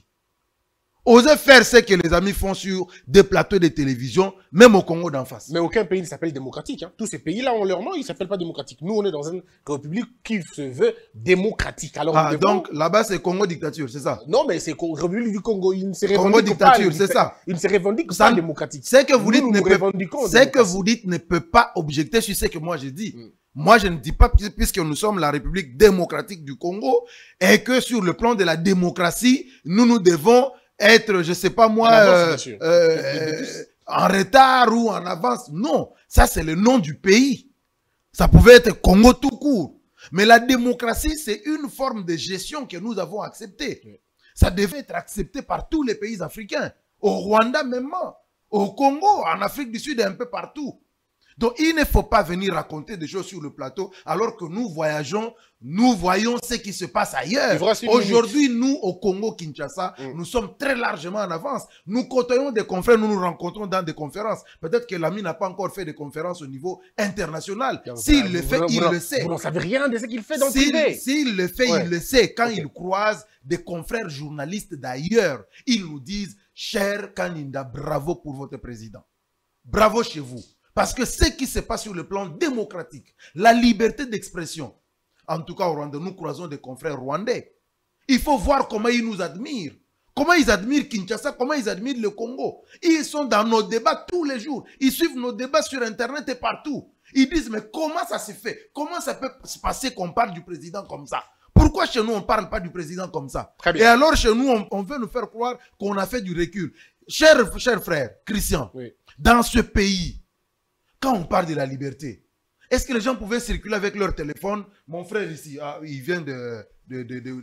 Osez faire ce que les amis font sur des plateaux de télévision, même au Congo d'en face. Mais aucun pays ne s'appelle démocratique. Hein. Tous ces pays-là ont leur nom, ils ne s'appellent pas démocratiques. Nous, on est dans une république qui se veut démocratique. Alors, ah, devons... donc là-bas, c'est Congo dictature, c'est ça? Non, mais c'est République du Congo. Il ne se revendique Congo dictature, c'est ça. Il ne se revendique ça, pas démocratique. C'est que vous dites, ne peut... que vous dites ne peut pas objecter sur ce que moi j'ai dit. Mm. Moi, je ne dis pas, puisque nous sommes la République démocratique du Congo, et que sur le plan de la démocratie, nous nous devons être, je sais pas moi, avance, euh, euh, en retard ou en avance. Non, ça c'est le nom du pays. Ça pouvait être Congo tout court. Mais la démocratie, c'est une forme de gestion que nous avons acceptée. Oui. Ça devait être accepté par tous les pays africains. Au Rwanda même, au Congo, en Afrique du Sud et un peu partout. Donc, il ne faut pas venir raconter des choses sur le plateau alors que nous voyageons, nous voyons ce qui se passe ailleurs. Aujourd'hui, nous, au Congo-Kinshasa, mm. nous sommes très largement en avance. Nous côtoyons des confrères, nous nous rencontrons dans des conférences. Peut-être que l'ami n'a pas encore fait des conférences au niveau international. S'il le fait, vous, il vous, le sait. Vous n'en savez rien de ce qu'il fait dans le privé. S'il le fait, ouais. il le sait. Quand okay. il croise des confrères journalistes d'ailleurs, ils nous disent, cher Kaninda, bravo pour votre président. Bravo chez vous. Parce que ce qui se passe sur le plan démocratique, la liberté d'expression, en tout cas au Rwanda, nous croisons des confrères rwandais. Il faut voir comment ils nous admirent. Comment ils admirent Kinshasa, comment ils admirent le Congo. Ils sont dans nos débats tous les jours. Ils suivent nos débats sur Internet et partout. Ils disent, mais comment ça se fait? Comment ça peut se passer qu'on parle du président comme ça? Pourquoi chez nous, on ne parle pas du président comme ça? Et alors, chez nous, on, on veut nous faire croire qu'on a fait du recul. Cher, cher frère, Christian, oui. Dans ce pays, quand on parle de la liberté, est-ce que les gens pouvaient circuler avec leur téléphone? Mon frère ici, ah, il vient de, de, de, de,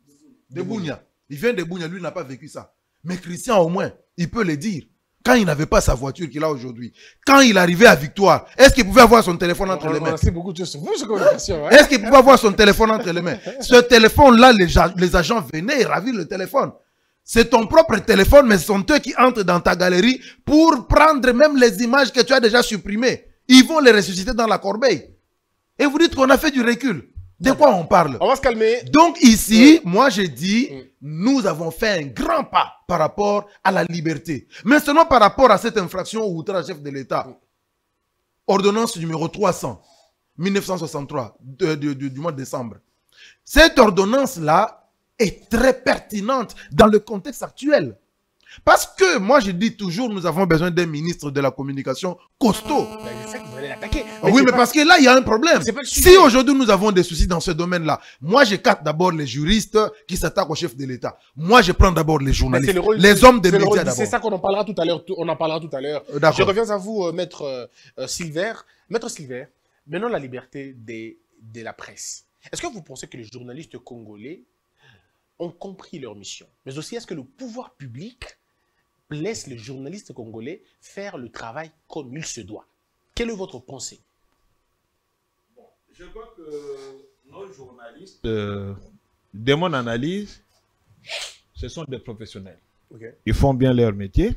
de Bounia. Il vient de Bounia, lui n'a pas vécu ça. Mais Christian, au moins, il peut le dire. Quand il n'avait pas sa voiture qu'il a aujourd'hui, quand il arrivait à Victoire, est-ce qu'il pouvait avoir son téléphone entre on, les on mains? C'est beaucoup de choses sur vous, ce communication. Hein? Est-ce qu'il pouvait avoir son téléphone entre les mains? Ce téléphone-là, les, les agents venaient et ravirent le téléphone. C'est ton propre téléphone, mais ce sont eux qui entrent dans ta galerie pour prendre même les images que tu as déjà supprimées. Ils vont les ressusciter dans la corbeille. Et vous dites qu'on a fait du recul. De quoi on parle? On va se calmer. Donc ici, oui. moi j'ai dit, oui. nous avons fait un grand pas par rapport à la liberté. Mais seulement par rapport à cette infraction au outrage chef de l'État. Oui. Ordonnance numéro trois cents, mille neuf cent soixante-trois, de, de, de, du mois de décembre. Cette ordonnance-là est très pertinente dans le contexte actuel. Parce que moi je dis toujours, nous avons besoin d'un ministre de la communication costaud. C'est ça que vous allez attaquer. Oui, mais pas... parce que là, il y a un problème. Si aujourd'hui nous avons des soucis dans ce domaine-là, moi je capte d'abord les juristes qui s'attaquent au chef de l'État. Moi je prends d'abord les journalistes, le les hommes des médias d'abord. C'est ça qu'on en parlera tout à l'heure. On en parlera tout à l'heure. Euh, je reviens à vous, euh, maître euh, Silver. Maître Silver, maintenant la liberté des, de la presse. Est-ce que vous pensez que les journalistes congolais ont compris leur mission? Mais aussi, est-ce que le pouvoir public laisse les journalistes congolais faire le travail comme il se doit? Quelle est votre pensée? Bon, je crois que nos journalistes, euh, de mon analyse, ce sont des professionnels. Okay. Ils font bien leur métier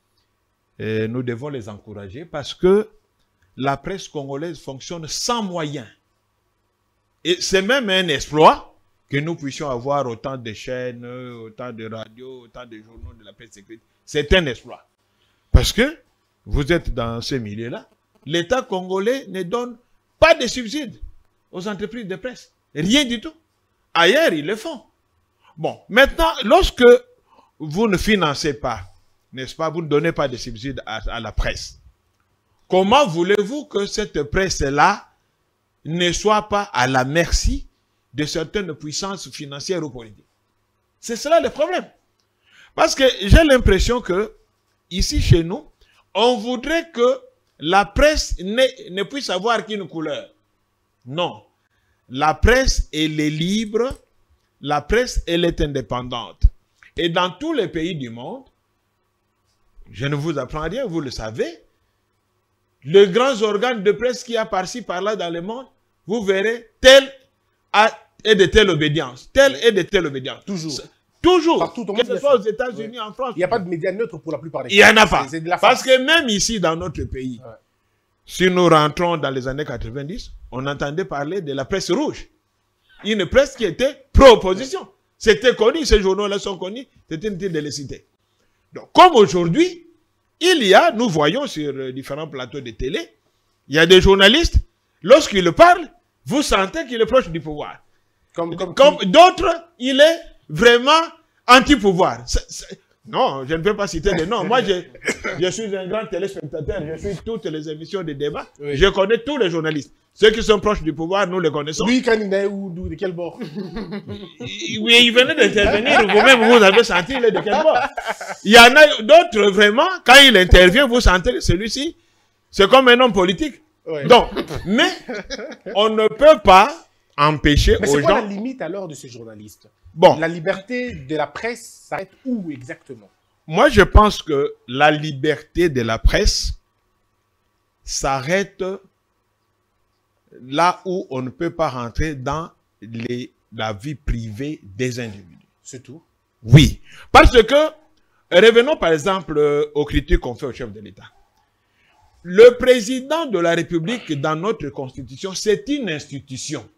et nous devons les encourager parce que la presse congolaise fonctionne sans moyens. Et c'est même un exploit que nous puissions avoir autant de chaînes, autant de radios, autant de journaux de la presse écrite. C'est un exploit. Parce que vous êtes dans ce milieu-là, l'État congolais ne donne pas de subsides aux entreprises de presse. Rien du tout. Ailleurs, ils le font. Bon, maintenant, lorsque vous ne financez pas, n'est-ce pas, vous ne donnez pas de subsides à, à la presse, comment voulez-vous que cette presse-là ne soit pas à la merci de certaines puissances financières ou politiques? C'est cela le problème. Parce que j'ai l'impression que, ici chez nous, on voudrait que la presse ne, ne puisse avoir qu'une couleur. Non. La presse, elle est libre. La presse, elle est indépendante. Et dans tous les pays du monde, je ne vous apprends rien, vous le savez, les grands organes de presse qu'il y a par-ci, par-là dans le monde, vous verrez, tel est de telle obédience, tel est de telle obédience. Toujours. Toujours. Partout, que ce soit aux États-Unis, oui. En France. Il n'y a pas de médias neutres pour la plupart des cas. Il n'y en a pas. De Parce que même ici, dans notre pays, ouais. Si nous rentrons dans les années quatre-vingt-dix, on entendait parler de la presse rouge. Une presse qui était pro-opposition. C'était connu, ces journaux-là sont connus, c'était inutile de les citer. Donc, comme aujourd'hui, il y a, nous voyons sur euh, différents plateaux de télé, il y a des journalistes, lorsqu'ils parlent, vous sentez qu'il est proche du pouvoir. Comme, comme, comme d'autres, il est vraiment anti-pouvoir. Non, je ne peux pas citer des noms. Moi, je, je suis un grand téléspectateur, je suis toutes les émissions de débat, oui. Je connais tous les journalistes. Ceux qui sont proches du pouvoir, nous les connaissons. Lui, Kanine, ou de quel bord? Oui, il venait d'intervenir, vous-même, vous avez senti, il est de quel bord? Il y en a d'autres, vraiment, quand il intervient, vous sentez que celui-ci, c'est comme un homme politique. Oui. Donc, mais, on ne peut pas empêcher mais aux gens... Mais c'est quoi la limite alors de ces journalistes? Bon. La liberté de la presse s'arrête où exactement? Moi, je pense que la liberté de la presse s'arrête là où on ne peut pas rentrer dans les, la vie privée des individus. C'est tout? Oui. Parce que, revenons par exemple aux critiques qu'on fait au chef de l'État. Le président de la République dans notre Constitution, c'est une institution.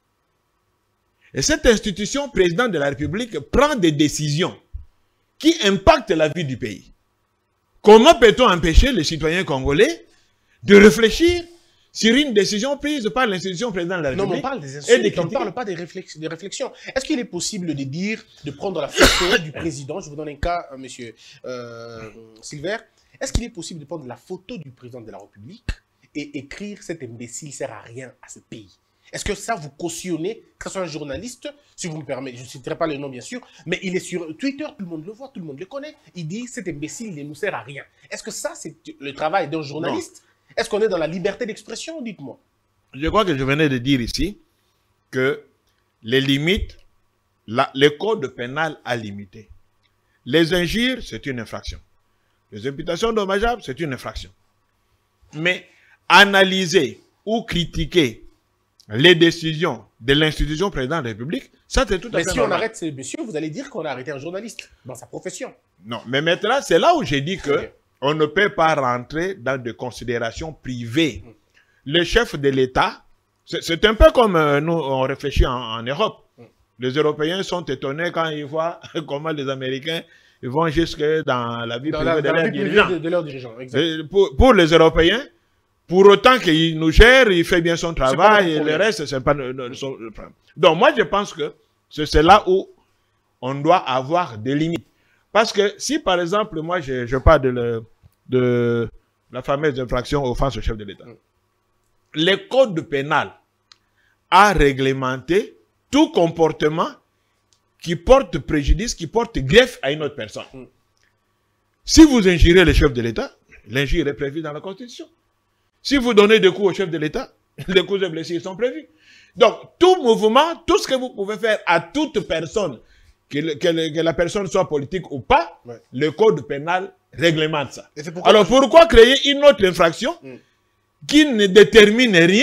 Et cette institution, président de la République, prend des décisions qui impactent la vie du pays. Comment peut-on empêcher les citoyens congolais de réfléchir sur une décision prise par l'institution président de la République? Non, mais on parle des insultes, on ne parle pas des, réflex des réflexions. Est-ce qu'il est possible de dire, de prendre la photo du président, je vous donne un cas, euh, monsieur euh, Silver, est-ce qu'il est possible de prendre la photo du président de la République et écrire « cet imbécile ne sert à rien à ce pays » ? Est-ce que ça, vous cautionnez, que ce soit un journaliste, si vous me permettez, je ne citerai pas le nom bien sûr, mais il est sur Twitter, tout le monde le voit, tout le monde le connaît, il dit « cet imbécile ne nous sert à rien ». Est-ce que ça, c'est le travail d'un journaliste? Est-ce qu'on est dans la liberté d'expression? Dites-moi. Je crois que je venais de dire ici que les limites, la, le code pénal a limité. Les injures, c'est une infraction. Les imputations dommageables, c'est une infraction. Mais analyser ou critiquer les décisions de l'institution président de la République, ça c'est tout à fait normal. Mais si on arrête ces messieurs, vous allez dire qu'on a arrêté un journaliste dans sa profession. Non, mais maintenant, c'est là où j'ai dit que okay. On ne peut pas rentrer dans des considérations privées. Mm. Le chef de l'État, c'est un peu comme euh, nous, on réfléchit en, en Europe. Mm. Les Européens sont étonnés quand ils voient comment les Américains ils vont jusque dans la vie dans privée la, de, dans leur la vie dirigeant. De, de leurs dirigeants. Exact. Pour, pour les Européens, pour autant qu'il nous gère, il fait bien son travail, et le reste, c'est pas le, le, son, le problème. Donc moi, je pense que c'est là où on doit avoir des limites. Parce que si, par exemple, moi, je, je parle de, le, de la fameuse infraction offense au chef de l'État, mm. le code pénal a réglementé tout comportement qui porte préjudice, qui porte greffe à une autre personne. Mm. Si vous injurez le chef de l'État, l'injure est prévue dans la Constitution. Si vous donnez des coups au chef de l'État, les coups de blessures sont prévus. Donc, tout mouvement, tout ce que vous pouvez faire à toute personne, que, le, que, le, que la personne soit politique ou pas, ouais. Le code pénal réglemente ça. Pourquoi Alors, je... pourquoi créer une autre infraction mm. qui ne détermine rien,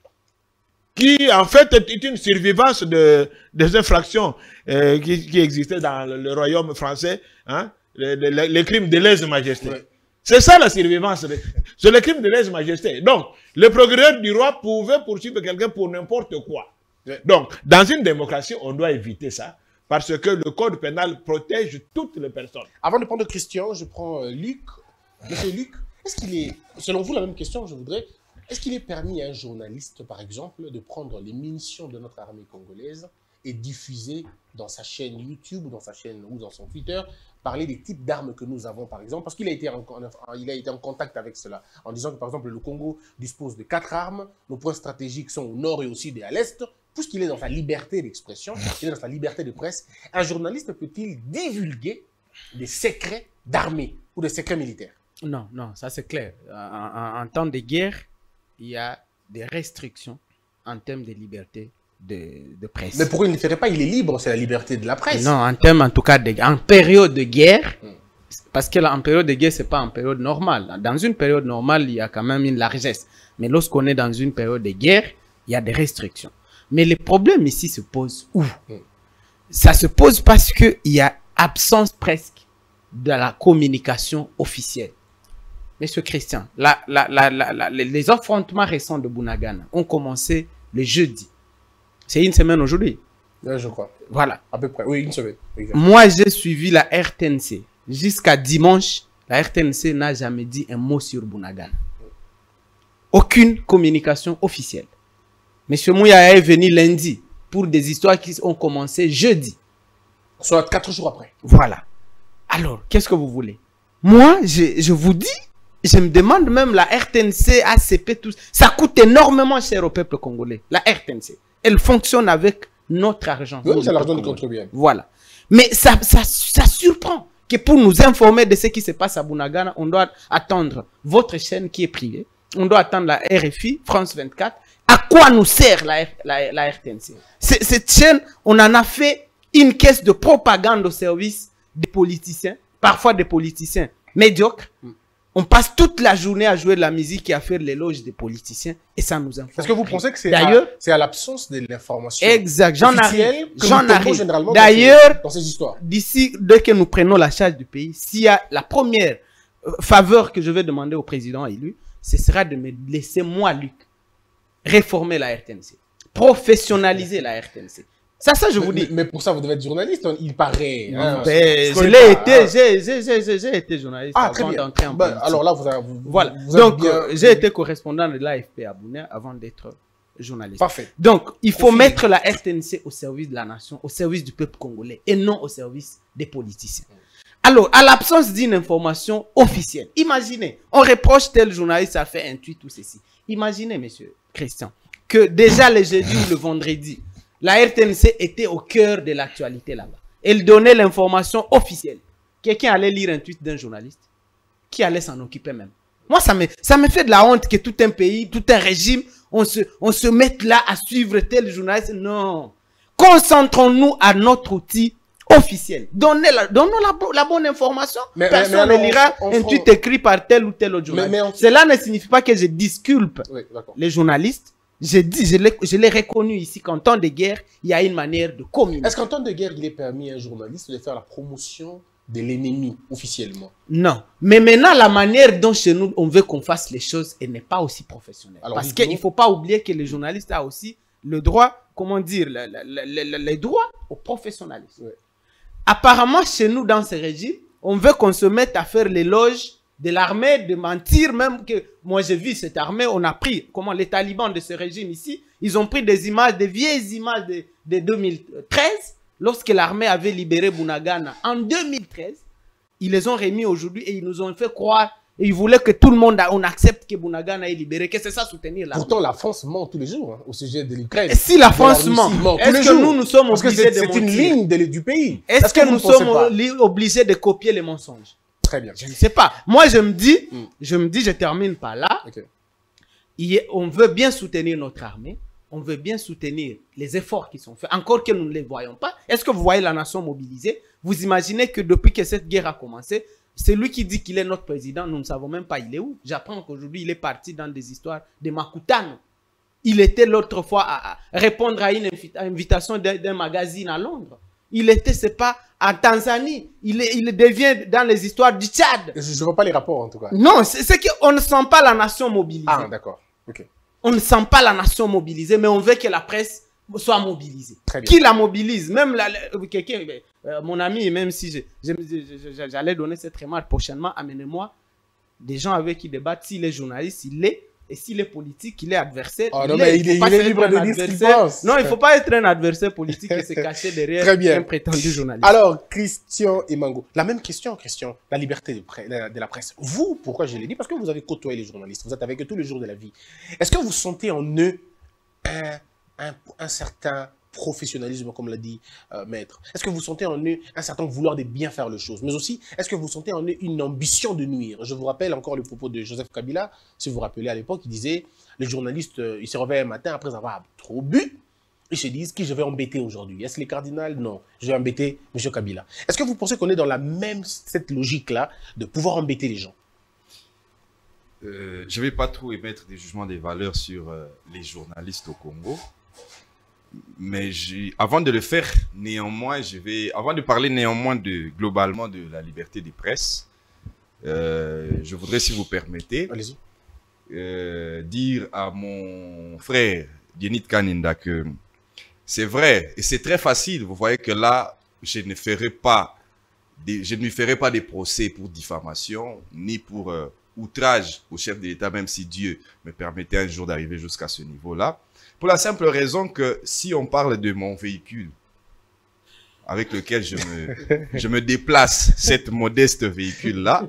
qui en fait est une survivance de, des infractions euh, qui, qui existaient dans le, le royaume français, hein, les, les, les crimes de lèse-majesté. Ouais. C'est ça la survivance, c'est le crime de lèse-majesté. Donc, le procureur du roi pouvait poursuivre quelqu'un pour n'importe quoi. Donc, dans une démocratie, on doit éviter ça, parce que le code pénal protège toutes les personnes. Avant de prendre Christian, je prends euh, Luc. Monsieur Luc, est-ce qu'il est, selon vous, la même question, je voudrais, est-ce qu'il est permis à un journaliste, par exemple, de prendre les munitions de notre armée congolaise et diffuser dans sa chaîne YouTube ou dans sa chaîne ou dans son Twitter, parler des types d'armes que nous avons, par exemple, parce qu'il a été en, il a été en contact avec cela, en disant que, par exemple, le Congo dispose de quatre armes, nos points stratégiques sont au nord et au sud et à l'est, puisqu'il est dans sa liberté d'expression, il est dans sa liberté de presse, un journaliste peut-il divulguer des secrets d'armée ou des secrets militaires? Non, non, ça c'est clair. En, en, en temps de guerre, il y a des restrictions en termes de liberté de, de presse. Mais pourquoi il ne ferait pas? Il est libre, c'est la liberté de la presse. Non, en termes en tout cas, de, en période de guerre, hmm. parce que là, en période de guerre, ce n'est pas en période normale. Dans une période normale, il y a quand même une largesse. Mais lorsqu'on est dans une période de guerre, il y a des restrictions. Mais le problème ici se pose où? Hmm. Ça se pose parce qu'il y a absence presque de la communication officielle. Monsieur Christian, la, la, la, la, la, les affrontements récents de Bunagana ont commencé le jeudi. C'est une semaine aujourd'hui. Oui, je crois. Voilà. À peu près. Oui, une semaine. Exactement. Moi, j'ai suivi la R T N C. Jusqu'à dimanche, la R T N C n'a jamais dit un mot sur Bunagana. Aucune communication officielle. Monsieur Mouya est venu lundi pour des histoires qui ont commencé jeudi. Soit quatre jours après. Voilà. Alors, qu'est-ce que vous voulez? Moi, je, je vous dis, je me demande même la R T N C, A C P, tout ça coûte énormément cher au peuple congolais. La R T N C, elle fonctionne avec notre argent. Oui, c'est l'argent du contribuable. Voilà. Mais ça, ça, ça surprend que pour nous informer de ce qui se passe à Bunagana, on doit attendre votre chaîne qui est privée. On doit attendre la R F I, France vingt-quatre. À quoi nous sert la, la, la R T N C? Cette chaîne, on en a fait une caisse de propagande au service des politiciens, parfois des politiciens médiocres. Mm. On passe toute la journée à jouer de la musique et à faire l'éloge des politiciens et ça nous informe. Est-ce que vous pensez que c'est à, à l'absence de l'information exact, j'en arrive. J'en arrive. D'ailleurs, dans ces histoires, d'ici, dès que nous prenons la charge du pays, s'il y a la première euh, faveur que je vais demander au président élu, ce sera de me laisser, moi, Luc, réformer la R T N C, professionnaliser la R T N C. Ça, ça, je vous mais, dis. Mais pour ça, vous devez être journaliste, il paraît. Hein, je l'ai été, j'ai été journaliste ah, avant d'entrer en bah, politique. Alors là, vous, avez, vous, voilà. vous Donc, bien... euh, j'ai été correspondant de l'A F P à Bouné avant d'être journaliste. Parfait. Donc, il faut Profil. mettre la R T N C au service de la nation, au service du peuple congolais et non au service des politiciens. Alors, à l'absence d'une information officielle, imaginez, on reproche tel journaliste a fait un tweet ou ceci. Imaginez, monsieur Christian, que déjà le jeudi ou le vendredi, la R T N C était au cœur de l'actualité là-bas. Elle donnait l'information officielle. Quelqu'un allait lire un tweet d'un journaliste qui allait s'en occuper même. Moi, ça me, ça me fait de la honte que tout un pays, tout un régime, on se, on se mette là à suivre tel journaliste. Non. Concentrons-nous à notre outil officiel. Donnez la, donnons la, la bonne information. Mais, Personne ne lira on, on un tweet écrit par tel ou tel autre journaliste. On... Cela ne signifie pas que je disculpe oui, les journalistes. Je dis, je l'ai reconnu ici qu'en temps de guerre, il y a une manière de communiquer. Est-ce qu'en temps de guerre, il est permis à un journaliste de faire la promotion de l'ennemi officiellement? Non. Mais maintenant, la manière dont chez nous, on veut qu'on fasse les choses, elle n'est pas aussi professionnelle. Alors, parce qu'il ne faut pas oublier que les journalistes ont aussi le droit, comment dire, le, le, le, le, le droit au professionnalisme. Oui. Apparemment, chez nous, dans ce régime, on veut qu'on se mette à faire l'éloge de l'armée, de mentir même que moi j'ai vu cette armée, on a pris, comment les talibans de ce régime ici, ils ont pris des images, des vieilles images de, de deux mille treize, lorsque l'armée avait libéré Bunagana en deux mille treize, ils les ont remis aujourd'hui et ils nous ont fait croire, et ils voulaient que tout le monde, a, on accepte que Bunagana est libéré, que c'est ça soutenir l'armée. Pourtant la France ment tous les jours hein, au sujet de l'Ukraine. Si la France ment, est-ce que jours. nous nous sommes obligés de mentir? C'est une ligne de, du pays. Est-ce que, que nous sommes obligés de copier les mensonges? Très bien. Je ne sais pas. Moi, je me dis, mm. je me dis, je termine par là. Okay. Il, on veut bien soutenir notre armée. On veut bien soutenir les efforts qui sont faits. Encore que nous ne les voyons pas. Est-ce que vous voyez la nation mobilisée? Vous imaginez que depuis que cette guerre a commencé, c'est lui qui dit qu'il est notre président. Nous ne savons même pas il est où. J'apprends qu'aujourd'hui, il est parti dans des histoires de Makutano. Il était l'autre fois à répondre à une invitation d'un magazine à Londres. Il était, c'est pas, en Tanzanie. Il, est, il devient dans les histoires du Tchad. Je ne vois pas les rapports, en tout cas. Non, c'est qu'on ne sent pas la nation mobilisée. Ah, d'accord. Ok. On ne sent pas la nation mobilisée, mais on veut que la presse soit mobilisé. Très bien. Qui la mobilise? Même la, la- quelqu'un, euh, mon ami, même si je- je- je- je- j'allais donner cette remarque prochainement, amenez-moi des gens avec qui débattent. S'il est journaliste, il l'est. Et s'il est politique, il est adversaire. Oh non, l'est. mais il faut est- pas il est être libre un de dire ce qu'il adversaire. pense. Non, il ne faut pas être un adversaire politique et se cacher derrière Très bien. un prétendu journaliste. Alors, Christian Emango, la même question, Christian, la liberté de, pre- de- de la presse. Vous, pourquoi je l'ai dit? Parce que vous avez côtoyé les journalistes, vous êtes avec eux tous les jours de la vie. Est-ce que vous sentez en eux un, un, un certain professionnalisme, comme l'a dit euh, Maître? Est-ce que vous sentez en eux un certain vouloir de bien faire les choses? Mais aussi, est-ce que vous sentez en eux une ambition de nuire? Je vous rappelle encore le propos de Joseph Kabila, si vous vous rappelez à l'époque, il disait, les journalistes, euh, ils se réveillent un matin après avoir trop bu, ils se disent qui je vais embêter aujourd'hui. Est-ce les cardinals? Non. Je vais embêter M. Kabila. Est-ce que vous pensez qu'on est dans la même, cette logique-là, de pouvoir embêter les gens? Euh, je ne vais pas trop émettre des jugements des valeurs sur euh, les journalistes au Congo. Mais j'ai- avant de le faire, néanmoins, je vais, avant de parler néanmoins de, globalement de la liberté des presses, euh, je voudrais, si vous permettez, Allez-y. euh, dire à mon frère Dienit Kaninda que c'est vrai et c'est très facile. Vous voyez que là, je ne ferai pas, des, je ne lui ferai pas des procès pour diffamation ni pour euh, outrage au chef de l'État, même si Dieu me permettait un jour d'arriver jusqu'à ce niveau-là. Pour la simple raison que si on parle de mon véhicule avec lequel je me, je me déplace, cette modeste véhicule-là,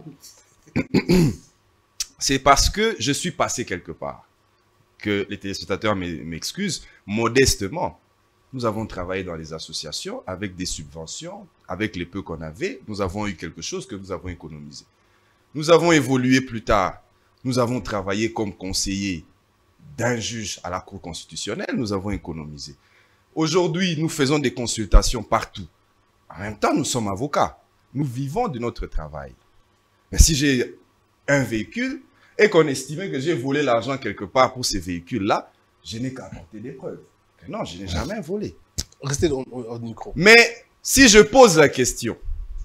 c'est parce que je suis passé quelque part. Que les téléspectateurs m'excusent, modestement. Nous avons travaillé dans les associations avec des subventions, avec les peu qu'on avait. Nous avons eu quelque chose que nous avons économisé. Nous avons évolué plus tard. Nous avons travaillé comme conseiller d'un juge à la Cour constitutionnelle. Nous avons économisé. Aujourd'hui, nous faisons des consultations partout. En même temps, nous sommes avocats. Nous vivons de notre travail. Mais si j'ai un véhicule et qu'on estimait que j'ai volé l'argent quelque part pour ces véhicules-là, je n'ai qu'à apporter des preuves. Que non, je n'ai jamais volé. Restez au, au- au micro. Mais si je pose la question,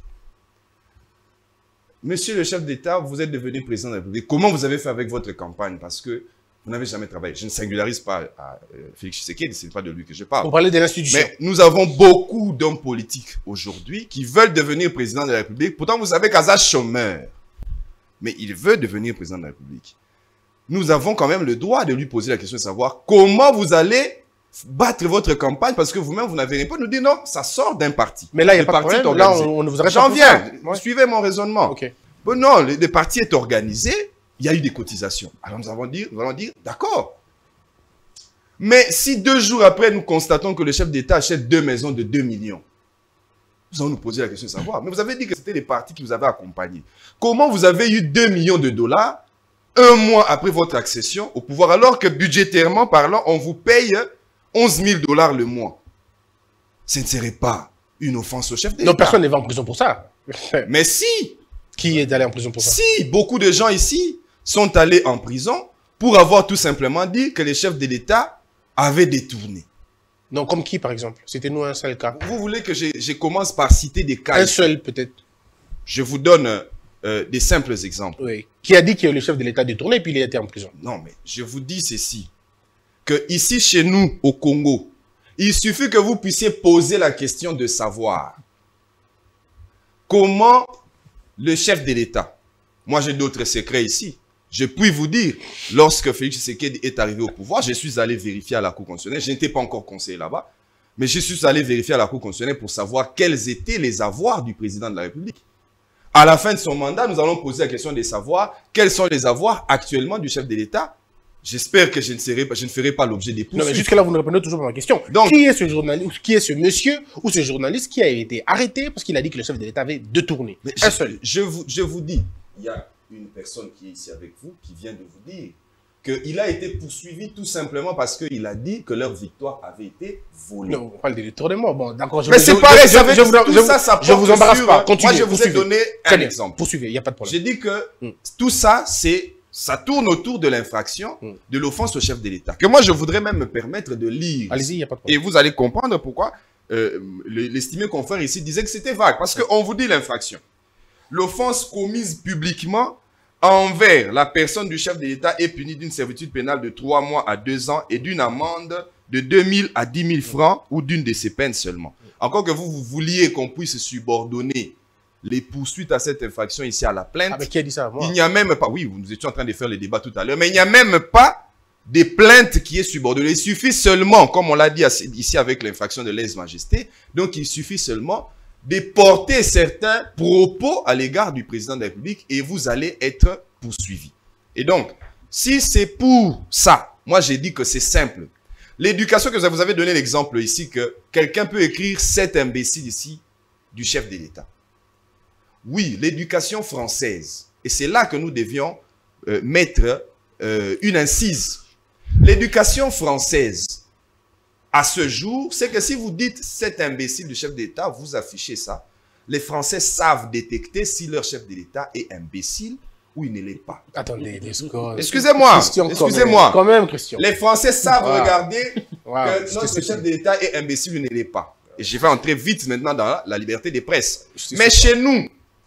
Monsieur le chef d'État, vous êtes devenu président de la République, comment vous avez fait avec votre campagne? Parce que vous n'avez jamais travaillé. Je ne singularise pas à euh, Félix Tshisekedi, ce n'est pas de lui que je parle. Vous parlez de l'institution. Mais nous avons beaucoup d'hommes politiques aujourd'hui qui veulent devenir président de la République. Pourtant, vous savez qu'Aza chômeur. Mais il veut devenir président de la République. Nous avons quand même le droit de lui poser la question de savoir comment vous allez battre votre campagne, parce que vous-même, vous n'avez pas nous dire non, ça sort d'un parti. Mais là, il n'y a Le pas de parti problème. est Là, organisé. on, on ne vous arrête J'en pas pour viens. ça. Ouais. Suivez mon raisonnement. Ok. Bon, non, le, le parti est organisé, il y a eu des cotisations. Alors nous allons dire, nous allons dire, d'accord. Mais si deux jours après, nous constatons que le chef d'État achète deux maisons de deux millions, nous allons nous poser la question de savoir. Mais vous avez dit que c'était les partis qui vous avaient accompagné. Comment vous avez eu deux millions de dollars un mois après votre accession au pouvoir, alors que budgétairement parlant, on vous paye onze mille dollars le mois? Ce ne serait pas une offense au chef d'État. Non, personne n'est va en prison pour ça. Mais si, Qui est allé en prison pour ça? si beaucoup de gens ici sont allés en prison pour avoir tout simplement dit que les chefs de l'État avaient détourné. Non, comme qui, par exemple? C'était nous un seul cas. Vous voulez que je, je commence par citer des cas? Un ici? seul, peut-être. Je vous donne euh, des simples exemples. Oui. Qui a dit que le chef de l'État détourné et puis il a été en prison? Non, mais je vous dis ceci, que ici chez nous, au Congo, il suffit que vous puissiez poser la question de savoir comment le chef de l'État, moi j'ai d'autres secrets ici, je puis vous dire, lorsque Félix Tshisekedi est arrivé au pouvoir, je suis allé vérifier à la Cour constitutionnelle, je n'étais pas encore conseiller là-bas, mais je suis allé vérifier à la Cour constitutionnelle pour savoir quels étaient les avoirs du président de la République. À la fin de son mandat, nous allons poser la question de savoir quels sont les avoirs actuellement du chef de l'État. J'espère que je ne, serai pas, je ne ferai pas l'objet des Non, mais poursuites. jusque-là, vous ne répondez toujours pas à ma question. Donc- qui est ce journaliste, qui est ce monsieur ou ce journaliste qui a été arrêté parce qu'il a dit que le chef de l'État avait détourné? Mais Un je, seul. je vous, je vous dis, il y a une personne qui est ici avec vous qui vient de vous dire qu'il a été poursuivi tout simplement parce qu'il a dit que leur victoire avait été volée. Non, on parle de détournement. Bon, d'accord. Mais c'est pareil, ça veut je, dire je, tout je, ça, ça je vous porte embarrasse sur- pas. Continuez. Moi, je vous ai poursuivez. donné Très un bien. exemple. Poursuivez, il n'y a pas de problème. J'ai dit que Mm. tout ça, c'est, ça tourne autour de l'infraction, Mm. de l'offense au chef de l'État. Que moi, je voudrais même me permettre de lire. Allez-y, il n'y a pas de Et problème. vous allez comprendre pourquoi euh, le- l'estimé confrère ici disait que c'était vague. Parce qu'on vous dit l'infraction. L'offense commise publiquement envers la personne du chef de l'État est punie d'une servitude pénale de trois mois à deux ans et d'une amende de deux mille à dix mille francs ou d'une de ces peines seulement. Encore que vous, vous vouliez qu'on puisse subordonner les poursuites à cette infraction ici à la plainte. Ah, mais qui a dit ça? Moi. Il n'y a même pas, oui, nous étions en train de faire le débat tout à l'heure, mais il n'y a même pas des plaintes qui est subordonnées. Il suffit seulement, comme on l'a dit ici avec l'infraction de lèse-majesté, donc il suffit seulement de porter certains propos à l'égard du président de la République et vous allez être poursuivi. Et donc, si c'est pour ça, moi j'ai dit que c'est simple. L'éducation que vous avez donné l'exemple ici, que quelqu'un peut écrire cet imbécile ici du chef de l'État. Oui, l'éducation française. Et c'est là que nous devions euh, mettre euh, une incise. L'éducation française, à ce jour, c'est que si vous dites cet imbécile du chef d'État, vous affichez ça. Les Français savent détecter si leur chef de l'État est imbécile ou il ne l'est pas. Attendez, les scores. Excusez-moi, excusez-moi. Quand même, Christian. Les Français savent wow. regarder wow. que notre chef de l'État est imbécile ou il ne l'est pas. Et je vais entrer vite maintenant dans la liberté des presses. Mais chez nous,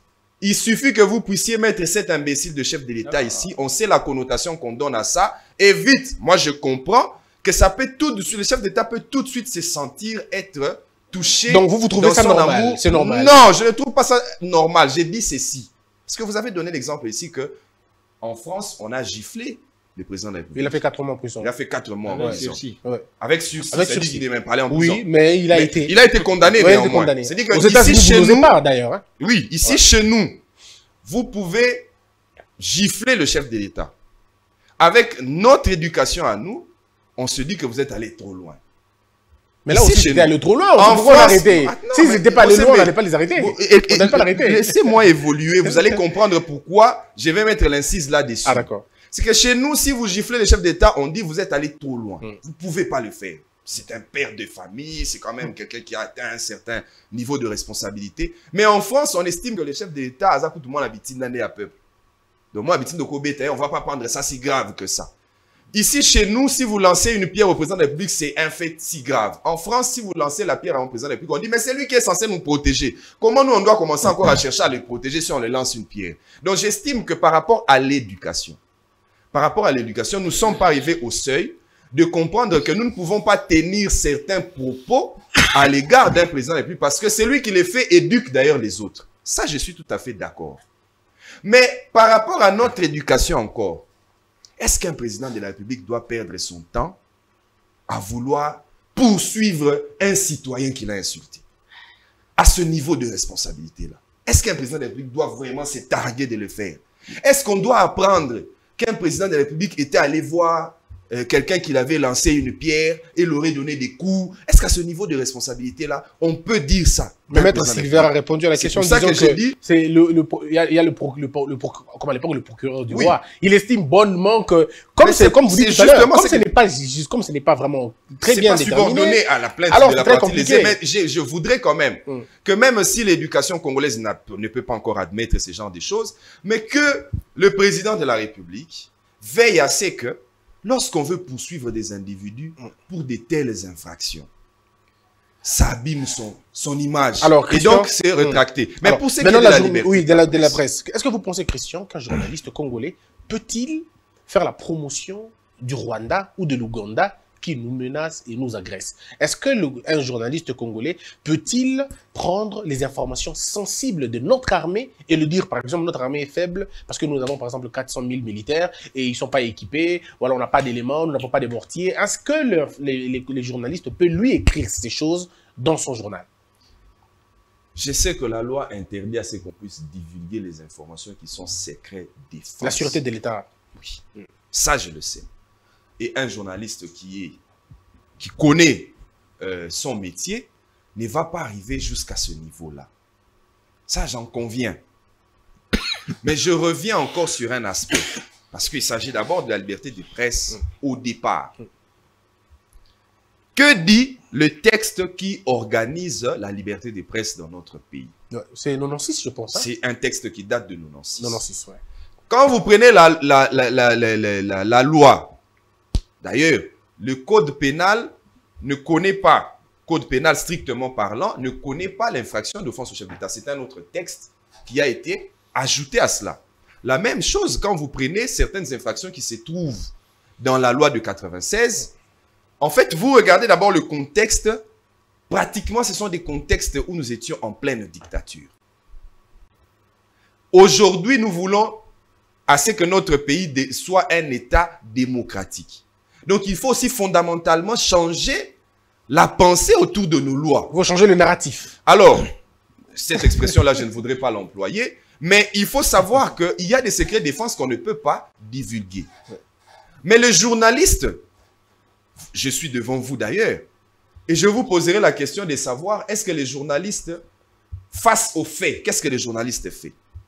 il suffit que vous puissiez mettre cet imbécile de chef de l'État ici. On sait la connotation qu'on donne à ça. Et vite, moi je comprends que ça peut tout de suite, le chef d'État peut tout de suite se sentir être touché. Donc vous, vous trouvez ça normal? C'est normal. Non, je ne trouve pas ça normal. J'ai dit ceci. Parce que vous avez donné l'exemple ici que en France, on a giflé le président de la République. Il a fait quatre mois en prison. Il a fait quatre mois en ouais, prison. Sursis. Ouais. Avec sursis. Avec sursis. sursis. Il est même parlé en oui, prison. mais il a mais été. Il a été condamné. Ouais, néanmoins. C'est-à-dire que aux États-Unis, chez vous nous, n'osez pas d'ailleurs. Hein? Oui, ici ouais. chez nous, vous pouvez gifler le chef de l'État. Avec notre éducation à nous, on se dit que vous êtes allé trop loin. Mais là aussi, c'était allé trop loin. On pourrait l'arrêter. S'ils n'étaient pas allés loin, on n'allait pas les arrêter. On n'allait pas l'arrêter. Laissez-moi évoluer. Vous allez comprendre pourquoi je vais mettre l'incise là-dessus. Ah, d'accord. C'est que chez nous, si vous giflez le chef d'État, on dit vous êtes allé trop loin. Mm. Vous ne pouvez pas le faire. C'est un père de famille, c'est quand même mm. quelqu'un qui a atteint un certain niveau de responsabilité. Mais en France, on estime que le chef d'État a tout le monde l'habitude d'année à peuple. Donc moi, l'habitude de Kobéta, on ne va pas prendre ça si grave que ça. Ici, chez nous, si vous lancez une pierre au président de la République, c'est un fait si grave. En France, si vous lancez la pierre à un président de la République, on dit, mais c'est lui qui est censé nous protéger. Comment nous, on doit commencer encore à chercher à le protéger si on le lance une pierre? Donc, j'estime que par rapport à l'éducation, par rapport à l'éducation, nous ne sommes pas arrivés au seuil de comprendre que nous ne pouvons pas tenir certains propos à l'égard d'un président de la République parce que c'est lui qui les fait éduque d'ailleurs les autres. Ça, je suis tout à fait d'accord. Mais par rapport à notre éducation encore, est-ce qu'un président de la République doit perdre son temps à vouloir poursuivre un citoyen qu'il a insulté? À ce niveau de responsabilité-là. Est-ce qu'un président de la République doit vraiment se targuer de le faire? Est-ce qu'on doit apprendre qu'un président de la République était allé voir euh, quelqu'un qui avait lancé une pierre et l'aurait donné des coups? Est-ce qu'à ce niveau de responsabilité-là, on peut dire ça? Mais Maître Silver a répondu à la question. C'est pour ça que, que je dis. C'est le, le, il y a, il y a le, le, le, le, comme à l'époque, le procureur du oui. roi. Il estime bonnement que, comme c'est, comme vous dites tout à l'heure, comme ce n'est pas, comme ce n'est pas vraiment très bien déterminé. C'est pas subordonné à la plainte alors de la très partie lésée, mais je, je voudrais quand même mm. que même si l'éducation congolaise ne peut pas encore admettre ce genre de choses, mais que le président de la République veille à ce que, lorsqu'on veut poursuivre des individus pour de telles infractions, ça abîme son, son image. Alors, et donc, c'est rétracté. Mais alors, pour ce qui est de la, la liberté oui, de la, de la presse, est-ce que vous pensez, Christian, qu'un journaliste congolais peut-il faire la promotion du Rwanda ou de l'Ouganda qui nous menace et nous agresse? Est-ce que le, un journaliste congolais peut-il prendre les informations sensibles de notre armée et le dire, par exemple, notre armée est faible parce que nous avons, par exemple, quatre cent mille militaires et ils ne sont pas équipés, voilà, on n'a pas d'éléments, nous n'avons pas de mortiers. Est-ce que le, les, les, les journalistes peuvent lui écrire ces choses dans son journal? Je sais que la loi interdit à ce qu'on puisse divulguer les informations qui sont secrets défense. La sûreté de l'État. Oui, ça je le sais. Et un journaliste qui, est, qui connaît euh, son métier ne va pas arriver jusqu'à ce niveau-là. Ça, j'en conviens. Mais je reviens encore sur un aspect. Parce qu'il s'agit d'abord de la liberté de presse au départ. Que dit le texte qui organise la liberté de presse dans notre pays? C'est quatre-vingt-seize, je pense. Hein? C'est un texte qui date de quatre-vingt-seize. quatre-vingt-seize, ouais. Quand vous prenez la, la, la, la, la, la, la, la loi, d'ailleurs, le code pénal ne connaît pas, code pénal strictement parlant, ne connaît pas l'infraction d'offense au chef d'État. C'est un autre texte qui a été ajouté à cela. La même chose quand vous prenez certaines infractions qui se trouvent dans la loi de quatre-vingt-seize, En fait, vous regardez d'abord le contexte. Pratiquement, ce sont des contextes où nous étions en pleine dictature. Aujourd'hui, nous voulons à ce que notre pays soit un État démocratique. Donc, il faut aussi fondamentalement changer la pensée autour de nos lois. Il faut changer le narratif. Alors, cette expression-là, je ne voudrais pas l'employer, mais il faut savoir qu'il y a des secrets de défense qu'on ne peut pas divulguer. Mais le journaliste, je suis devant vous d'ailleurs, et je vous poserai la question de savoir, est-ce que les journalistes, face aux faits, qu'est-ce que les journalistes font?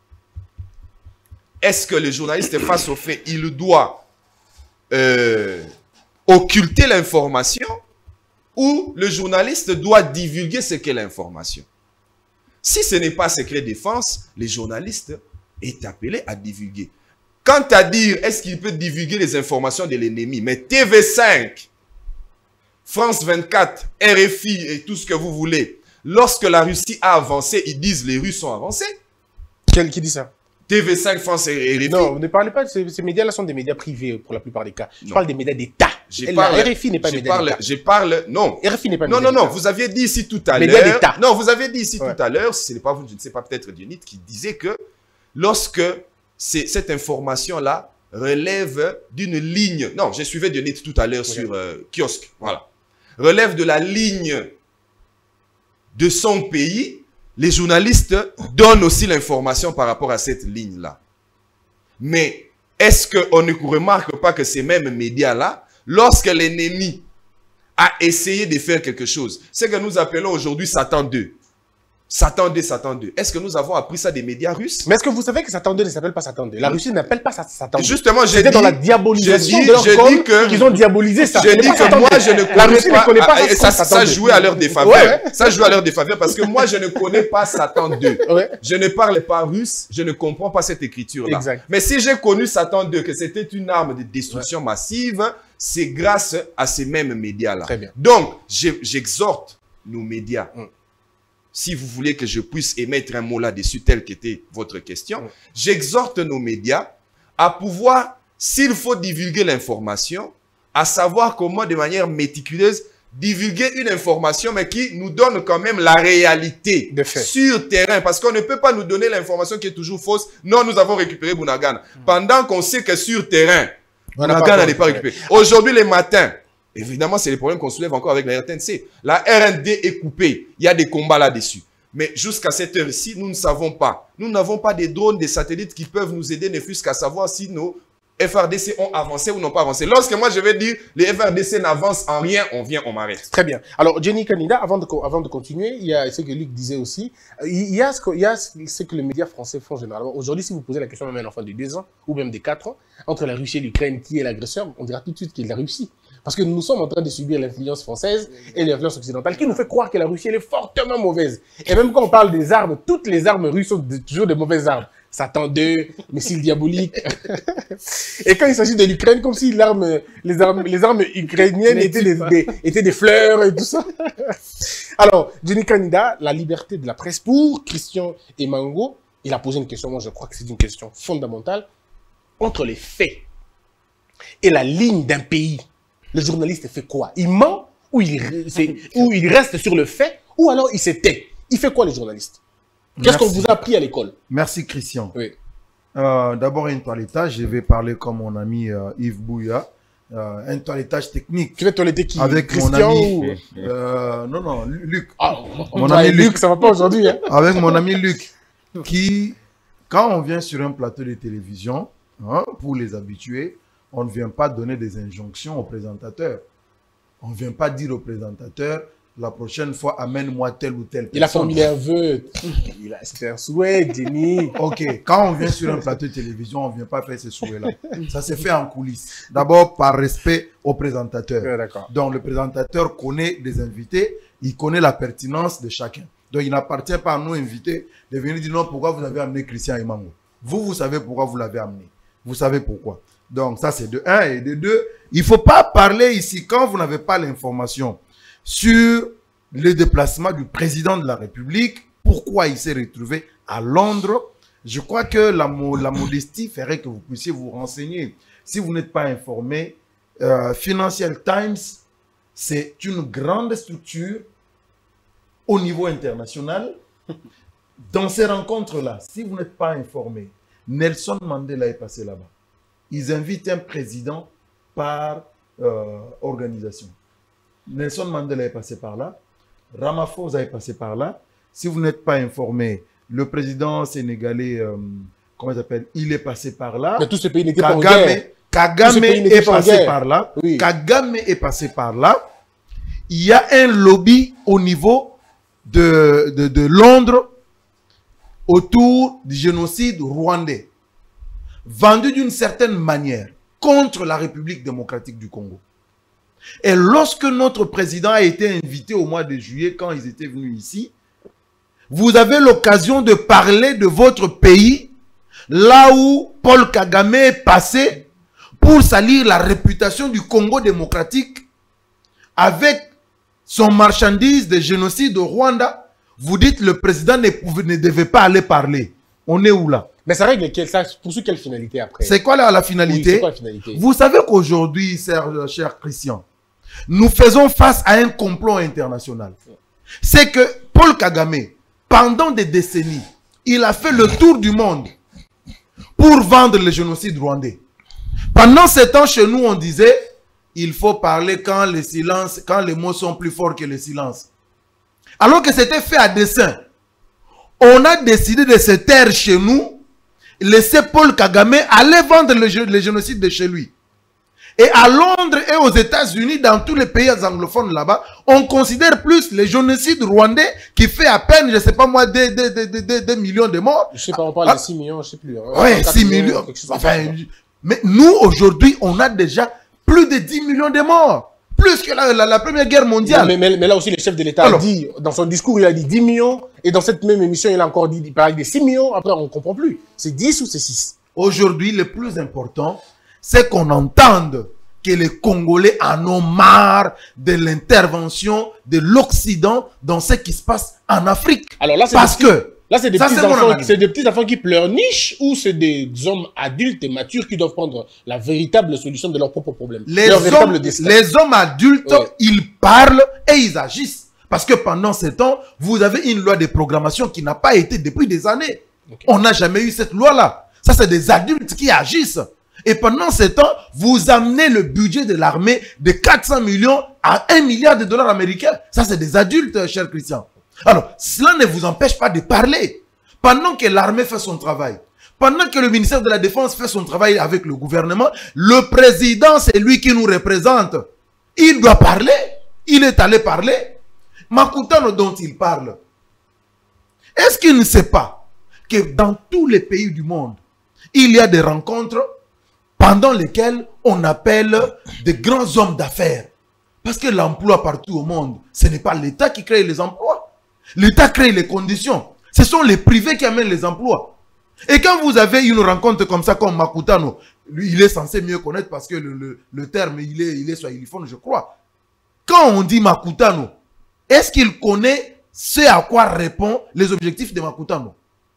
Est-ce que le journaliste, face aux faits, il doit euh, occulter l'information ou le journaliste doit divulguer ce qu'est l'information? Si ce n'est pas secret défense, le journaliste est appelé à divulguer. Quant à dire, est-ce qu'il peut divulguer les informations de l'ennemi? Mais T V cinq, France vingt-quatre, R F I et tout ce que vous voulez, lorsque la Russie a avancé, ils disent les Russes sont avancés. Quel qui dit ça? T V cinq, France et R F I. Non, ne parlez pas de ces, ces médias-là, sont des médias privés pour la plupart des cas. Je non. parle des médias d'État. R F I n'est pas un média d'État. Je parle, non. R F I n'est pas un média d'État. Non, non, non, vous aviez dit ici tout à l'heure. Non, vous aviez dit ici ouais. tout à l'heure, ce n'est pas vous, je ne sais pas, peut-être Dionite, qui disait que lorsque cette information-là relève d'une ligne. Non, j'ai suivi Dionite tout à l'heure okay. sur euh, Kiosque. Voilà. Relève de la ligne de son pays. Les journalistes donnent aussi l'information par rapport à cette ligne-là. Mais est-ce qu'on ne remarque pas que ces mêmes médias-là, lorsque l'ennemi a essayé de faire quelque chose, c'est que nous appelons aujourd'hui Satan deux. Satan deux, Satan deux. Est-ce que nous avons appris ça des médias russes? Mais est-ce que vous savez que Satan deux ne s'appelle pas Satan deux? La Russie n'appelle pas ça Satan deux. Justement, j'ai dit... dans la diabolisation dit, de leur com que qu'ils ont diabolisé ça. J'ai dit que moi, je ne connais la Russie pas... ne connaît pas ah, ça, ça, ça jouait à leur défaveur. Ouais, ouais. Ça jouait à leur défaveur parce que moi, je ne connais pas Satan deux. Ouais. Je ne parle pas russe, je ne comprends pas cette écriture-là. Mais si j'ai connu Satan deux, que c'était une arme de destruction ouais. massive, c'est grâce à ces mêmes médias-là. Très bien. Donc, j'exhorte nos médias... Mm. Si vous voulez que je puisse émettre un mot là-dessus, tel qu'était votre question, oui. j'exhorte nos médias à pouvoir, s'il faut divulguer l'information, à savoir comment, de manière méticuleuse, divulguer une information, mais qui nous donne quand même la réalité sur terrain. Parce qu'on ne peut pas nous donner l'information qui est toujours fausse. Non, nous avons récupéré Bunagana. Mmh. Pendant qu'on sait que sur terrain, Bunagana n'est pas récupéré. Aujourd'hui, les matins, évidemment, c'est les problèmes qu'on soulève encore avec la R T N C. La R N D est coupée. Il y a des combats là-dessus. Mais jusqu'à cette heure-ci, nous ne savons pas. Nous n'avons pas des drones, des satellites qui peuvent nous aider, ne fût-ce qu'à savoir si nos F R D C ont avancé ou n'ont pas avancé. Lorsque moi, je vais dire les F R D C n'avancent en rien, on vient, on m'arrête. Très bien. Alors, Jenny Kanida, avant de, avant de continuer, il y a ce que Luc disait aussi. Il y a ce que, il y a ce que les médias français font généralement. Aujourd'hui, si vous posez la question même à un enfant de deux ans, ou même de quatre ans, entre la Russie et l'Ukraine, qui est l'agresseur, on dira tout de suite qu'il est la Russie. Parce que nous sommes en train de subir l'influence française et l'influence occidentale qui nous fait croire que la Russie elle est fortement mauvaise. Et même quand on parle des armes, toutes les armes russes sont toujours de mauvaises armes. Satan deux, missiles diaboliques. Et quand il s'agit de l'Ukraine, comme si l'arme, les, armes, les armes ukrainiennes étaient des, des, étaient des fleurs et tout ça. Alors, Jenny Kanida, la liberté de la presse pour Christian et Mango, il a posé une question, moi je crois que c'est une question fondamentale. Entre les faits et la ligne d'un pays, le journaliste fait quoi? Il ment ou il, ou il reste sur le fait ou alors il se tait? Il fait quoi le journaliste? Qu'est-ce qu'on vous a appris à l'école? Merci Christian. Oui. Euh, D'abord un toilettage, je vais parler comme mon ami euh, Yves Bouya. Euh, un toilettage technique. Tu veux toiletter qui? Avec Christian mon ami, ou... euh, non, non, Luc. Ah, mon ami Luc, Luc, ça va pas aujourd'hui. Hein? Avec mon ami Luc, qui, quand on vient sur un plateau de télévision, hein, pour les habitués, on ne vient pas donner des injonctions au présentateur. On ne vient pas dire au présentateur, la prochaine fois, amène-moi tel ou tel personne. Il a formulé un vœu. C'était un souhait, Jenny. Ok, quand on vient sur un plateau de télévision, on ne vient pas faire ce souhait-là. Ça se fait en coulisses. D'abord, par respect au présentateur. Ouais, donc, le présentateur connaît des invités, il connaît la pertinence de chacun. Donc, il n'appartient pas à nous invités de venir dire non, pourquoi vous avez amené Christian Imango. Vous, vous savez pourquoi vous l'avez amené. Vous savez pourquoi. Donc, ça, c'est de un. Et de deux, il ne faut pas parler ici, quand vous n'avez pas l'information sur le déplacement du président de la République, pourquoi il s'est retrouvé à Londres. Je crois que la, la modestie ferait que vous puissiez vous renseigner. Si vous n'êtes pas informé, euh, Financial Times c'est une grande structure au niveau international. Dans ces rencontres-là, si vous n'êtes pas informé, Nelson Mandela est passé là-bas. Ils invitent un président par euh, organisation. Nelson Mandela est passé par là. Ramaphosa est passé par là. Si vous n'êtes pas informé, le président sénégalais, euh, comment il s'appelle, il est passé par là. Mais tous ces pays n'étaient pas en Kagame, guerre. Kagame est passé par là. Oui. Kagame est passé par là. Il y a un lobby au niveau de, de, de Londres autour du génocide rwandais, vendu d'une certaine manière contre la République démocratique du Congo. Et lorsque notre président a été invité au mois de juillet, quand ils étaient venus ici, vous avez l'occasion de parler de votre pays, là où Paul Kagame est passé pour salir la réputation du Congo démocratique avec son marchandise de génocide au Rwanda. Vous dites le président ne, pouvait, ne devait pas aller parler. On est où là? Mais ça règle quelle, ça poursuit quelle finalité après? C'est quoi la, la finalité? Oui, quoi, la finalité? Vous savez qu'aujourd'hui, cher, cher Christian, nous faisons face à un complot international. C'est que Paul Kagame, pendant des décennies, il a fait le tour du monde pour vendre le génocide rwandais. Pendant ce temps, chez nous, on disait, il faut parler quand les silences, quand les mots sont plus forts que le silence. Alors que c'était fait à dessein. On a décidé de se taire chez nous, laisser Paul Kagame aller vendre le, le génocide de chez lui. Et à Londres et aux États-Unis, dans tous les pays anglophones là-bas, on considère plus le génocide rwandais qui fait à peine, je ne sais pas moi, des, des, des, des, des millions de morts. Je ne sais pas, on parle ah, de six millions, je ne sais plus. Hein. Oui, six millions. Enfin, mais nous, aujourd'hui, on a déjà plus de dix millions de morts. Plus que la, la, la Première Guerre mondiale. Mais, mais, mais là aussi, le chef de l'État a dit, dans son discours, il a dit dix millions. Et dans cette même émission, il a encore dit, il parlait de six millions. Après, on ne comprend plus. C'est dix ou c'est six? Aujourd'hui, le plus important, c'est qu'on entende que les Congolais en ont marre de l'intervention de l'Occident dans ce qui se passe en Afrique. Alors là, c'est parce que là, c'est des, des petits enfants qui pleurnichent ou c'est des hommes adultes et matures qui doivent prendre la véritable solution de leurs propres problèmes. Les, hommes, les hommes adultes, ouais. Ils parlent et ils agissent. Parce que pendant ce temps, vous avez une loi de programmation qui n'a pas été depuis des années. Okay. On n'a jamais eu cette loi-là. Ça, c'est des adultes qui agissent. Et pendant ce temps, vous amenez le budget de l'armée de quatre cents millions à un milliard de dollars américains. Ça, c'est des adultes, cher Christian. Alors, cela ne vous empêche pas de parler. Pendant que l'armée fait son travail, pendant que le ministère de la Défense fait son travail avec le gouvernement, le président, c'est lui qui nous représente. Il doit parler. Il est allé parler. Makutano dont il parle. Est-ce qu'il ne sait pas que dans tous les pays du monde, il y a des rencontres pendant lesquelles on appelle des grands hommes d'affaires? Parce que l'emploi partout au monde, ce n'est pas l'État qui crée les emplois. L'État crée les conditions. Ce sont les privés qui amènent les emplois. Et quand vous avez une rencontre comme ça, comme Makutano, lui, il est censé mieux connaître parce que le, le, le terme, il est, il est swahiliphone, je crois. Quand on dit Makutano, est-ce qu'il connaît ce à quoi répondent les objectifs de Makutano?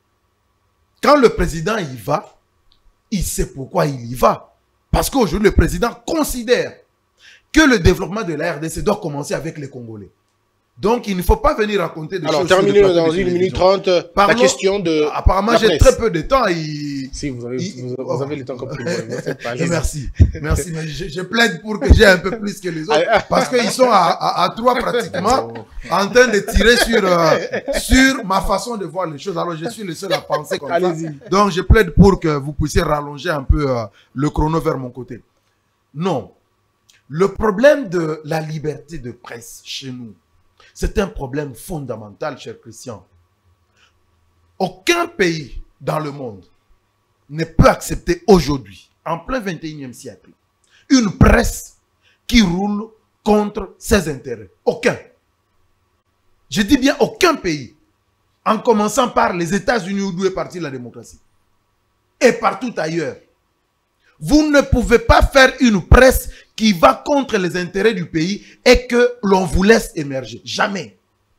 Quand le président y va, il sait pourquoi il y va. Parce qu'aujourd'hui, le président considère que le développement de la R D C doit commencer avec les Congolais. Donc, il ne faut pas venir raconter des Alors, choses... Alors, terminez dans une minute trente, la question de... Apparemment, j'ai très peu de temps. Il... Si, vous avez, il... vous, vous avez le temps comme tout le monde. Merci. Merci. Mais je, je plaide pour que j'ai un peu plus que les autres. Parce qu'ils sont à, à, à trois pratiquement en train de tirer sur, euh, sur ma façon de voir les choses. Alors, je suis le seul à penser comme ça. Donc, je plaide pour que vous puissiez rallonger un peu euh, le chrono vers mon côté. Non. Le problème de la liberté de presse chez nous, c'est un problème fondamental, cher Christian. Aucun pays dans le monde ne peut accepter aujourd'hui, en plein vingt et unième siècle, une presse qui roule contre ses intérêts. Aucun. Je dis bien aucun pays, en commençant par les États-Unis d'où est partie la démocratie, et partout ailleurs. Vous ne pouvez pas faire une presse qui va contre les intérêts du pays et que l'on vous laisse émerger. Jamais.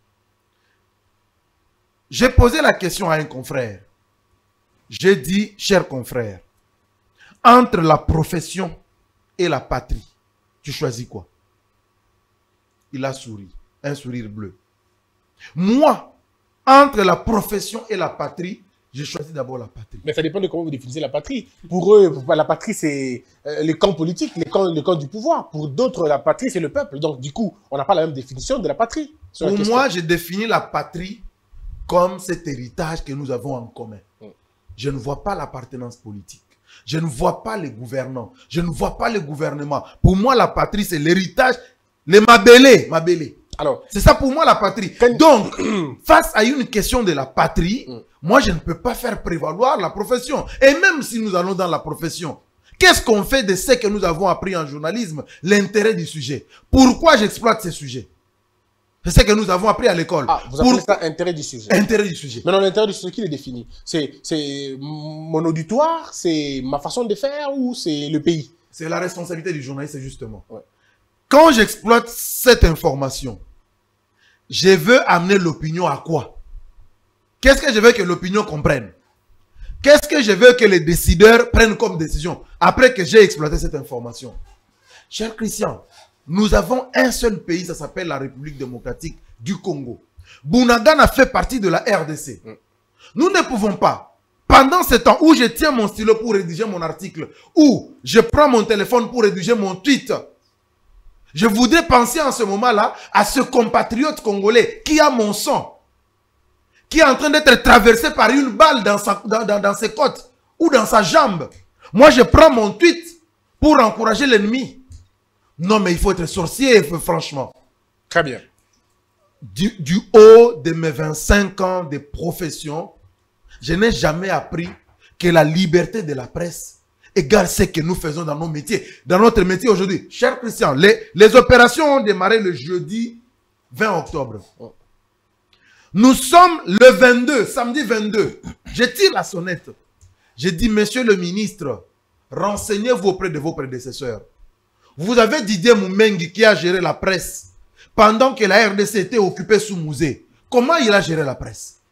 J'ai posé la question à un confrère. J'ai dit, cher confrère, entre la profession et la patrie, tu choisis quoi? il a souri. Un sourire bleu. Moi, entre la profession et la patrie, j'ai choisi d'abord la patrie. Mais ça dépend de comment vous définissez la patrie. Pour eux, la patrie, c'est euh, les camps politiques, les camps, les camps du pouvoir. Pour d'autres, la patrie, c'est le peuple. Donc, du coup, on n'a pas la même définition de la patrie. Pour moi, j'ai défini la patrie comme cet héritage que nous avons en commun. Mm. Je ne vois pas l'appartenance politique. Je ne vois pas les gouvernants. Je ne vois pas le gouvernement. Pour moi, la patrie, c'est l'héritage, les mabélés. mabélés. Alors, c'est ça pour moi la patrie. Quand... Donc, face à une question de la patrie, mm. moi, je ne peux pas faire prévaloir la profession. Et même si nous allons dans la profession, qu'est-ce qu'on fait de ce que nous avons appris en journalisme? L'intérêt du sujet. Pourquoi j'exploite ces sujets? C'est ce que nous avons appris à l'école. Ah, vous appelez Pour... ça intérêt du sujet. Intérêt du sujet. Mais non, l'intérêt du sujet, qui le définit? C'est mon auditoire, c'est ma façon de faire ou c'est le pays? C'est la responsabilité du journaliste, justement. Ouais. Quand j'exploite cette information, je veux amener l'opinion à quoi? Qu'est-ce que je veux que l'opinion comprenne? Qu'est-ce que je veux que les décideurs prennent comme décision après que j'ai exploité cette information? Cher Christian, nous avons un seul pays, ça s'appelle la République démocratique du Congo. Bunagana fait partie de la R D C. Mm. Nous ne pouvons pas, pendant ce temps où je tiens mon stylo pour rédiger mon article, ou je prends mon téléphone pour rédiger mon tweet, je voudrais penser en ce moment-là à ce compatriote congolais qui a mon sang, qui est en train d'être traversé par une balle dans, sa, dans, dans, dans ses côtes ou dans sa jambe. Moi, je prends mon tweet pour encourager l'ennemi. Non, mais il faut être sorcier, franchement. Très bien. Du, du haut de mes vingt-cinq ans de profession, je n'ai jamais appris que la liberté de la presse égale ce que nous faisons dans nos métiers. Dans notre métier aujourd'hui, cher Christian, les, les opérations ont démarré le jeudi vingt octobre. Oh. Nous sommes le vingt-deux, samedi vingt-deux. Je tire la sonnette. Je dis, monsieur le ministre, renseignez-vous auprès de vos prédécesseurs. Vous avez Didier Moumengi qui a géré la presse pendant que la R D C était occupée sous Mouzé. Comment il a géré la presse?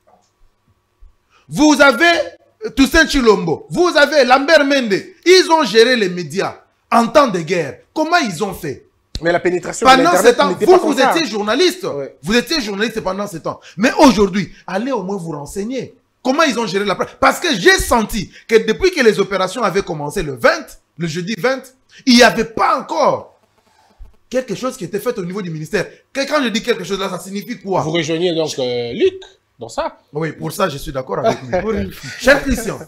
Vous avez Toussaint Chilombo, vous avez Lambert Mende. Ils ont géré les médias en temps de guerre. Comment ils ont fait? Mais la pénétration pendant ce temps, vous, vous étiez journaliste. Ouais. Vous étiez journaliste pendant ce temps. Mais aujourd'hui, allez au moins vous renseigner. Comment ils ont géré la presse? Parce que j'ai senti que depuis que les opérations avaient commencé le vingt, le jeudi vingt, il n'y avait pas encore quelque chose qui était fait au niveau du ministère. Quand je dis quelque chose là, ça signifie quoi? Vous rejoignez donc euh, Luc dans ça? Oui, pour ça, je suis d'accord avec lui. Cher Christian,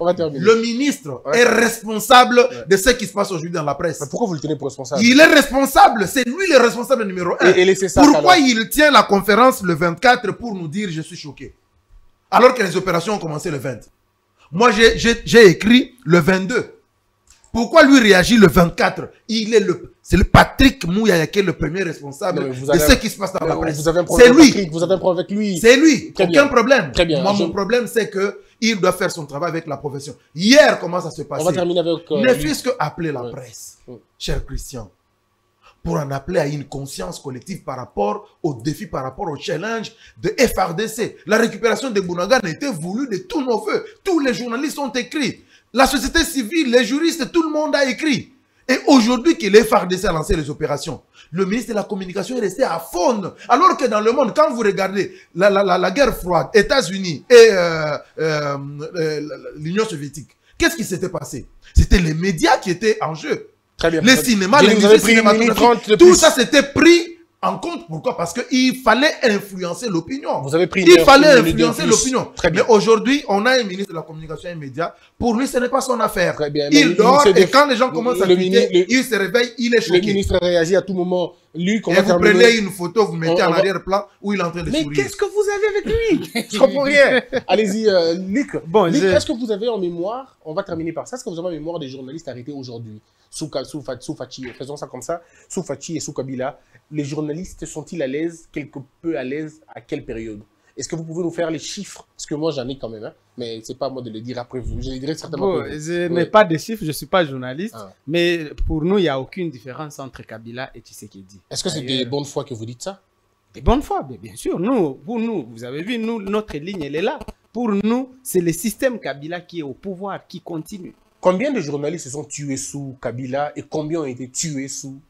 le ministre ouais. est responsable ouais. de ce qui se passe aujourd'hui dans la presse. Mais pourquoi vous le tenez pour responsable? Il est responsable, c'est lui le responsable numéro un. Et, et ça, pourquoi alors? il tient la conférence le vingt-quatre pour nous dire « je suis choqué » alors que les opérations ont commencé le vingt? Moi, j'ai écrit le vingt-deux. Pourquoi lui réagit le vingt-quatre? Il est le... C'est le Patrick Mouyaya qui est le premier responsable avez, de ce qui se passe dans la presse. C'est lui. Patrick, vous avez un problème avec lui. C'est lui. Très Aucun bien. problème. Très bien. Moi, Je... mon problème, c'est que il doit faire son travail avec la profession. Hier, comment ça se passe? On va terminer avec... Euh, ne fût-ce que appeler la ouais. presse, ouais. cher Christian, pour en appeler à une conscience collective par rapport aux défis, par rapport au challenge de F R D C. La récupération de Bunagana était voulue de tous nos voeux. Tous les journalistes ont écrit. La société civile, les juristes, tout le monde a écrit. Et aujourd'hui que les F R D C a lancé les opérations, le ministre de la Communication est resté à faune. Alors que dans le monde, quand vous regardez la, la, la, la guerre froide, États-Unis et euh, euh, euh, l'Union soviétique, qu'est-ce qui s'était passé? C'était les médias qui étaient en jeu. Très bien. Les cinémas, les cinématographiques, tout ça s'était pris en compte. Pourquoi? Parce qu'il fallait influencer l'opinion. Vous avez pris Il fallait influencer l'opinion. Mais aujourd'hui, on a un ministre de la Communication et des Médias. Pour lui, ce n'est pas son affaire. Très bien. Il dort et quand les gens commencent à quitter, il se réveille, il est choqué. Le ministre réagit à tout moment. Lui, et vous prenez une photo, vous mettez en arrière-plan où il est en train de mais sourire. Mais qu'est-ce que vous avez avec lui? Je comprends rien. Allez-y, euh, Luc. Bon, Luc, est-ce que vous avez en mémoire, on va terminer par ça, est-ce que vous avez en mémoire des journalistes arrêtés aujourd'hui? Sous, sous, sous Fachi, faisons ça comme ça, sous Fachi et sous Kabila, les journalistes sont-ils à l'aise, quelque peu à l'aise, à quelle période? Est-ce que vous pouvez nous faire les chiffres? Parce que moi, j'en ai quand même, hein, mais c'est pas à moi de le dire après vous. Je le dirai certainement. Bon, je n'ai ouais. pas de chiffres, je ne suis pas journaliste, ah. mais pour nous, il n'y a aucune différence entre Kabila et Tshisekedi. Est-ce que c'est des bonnes fois que vous dites ça? Des bonnes fois, bien sûr. Nous, pour nous, vous avez vu, nous, notre ligne, elle est là. Pour nous, c'est le système Kabila qui est au pouvoir, qui continue. Combien de journalistes se sont tués sous Kabila et combien ont été tués sous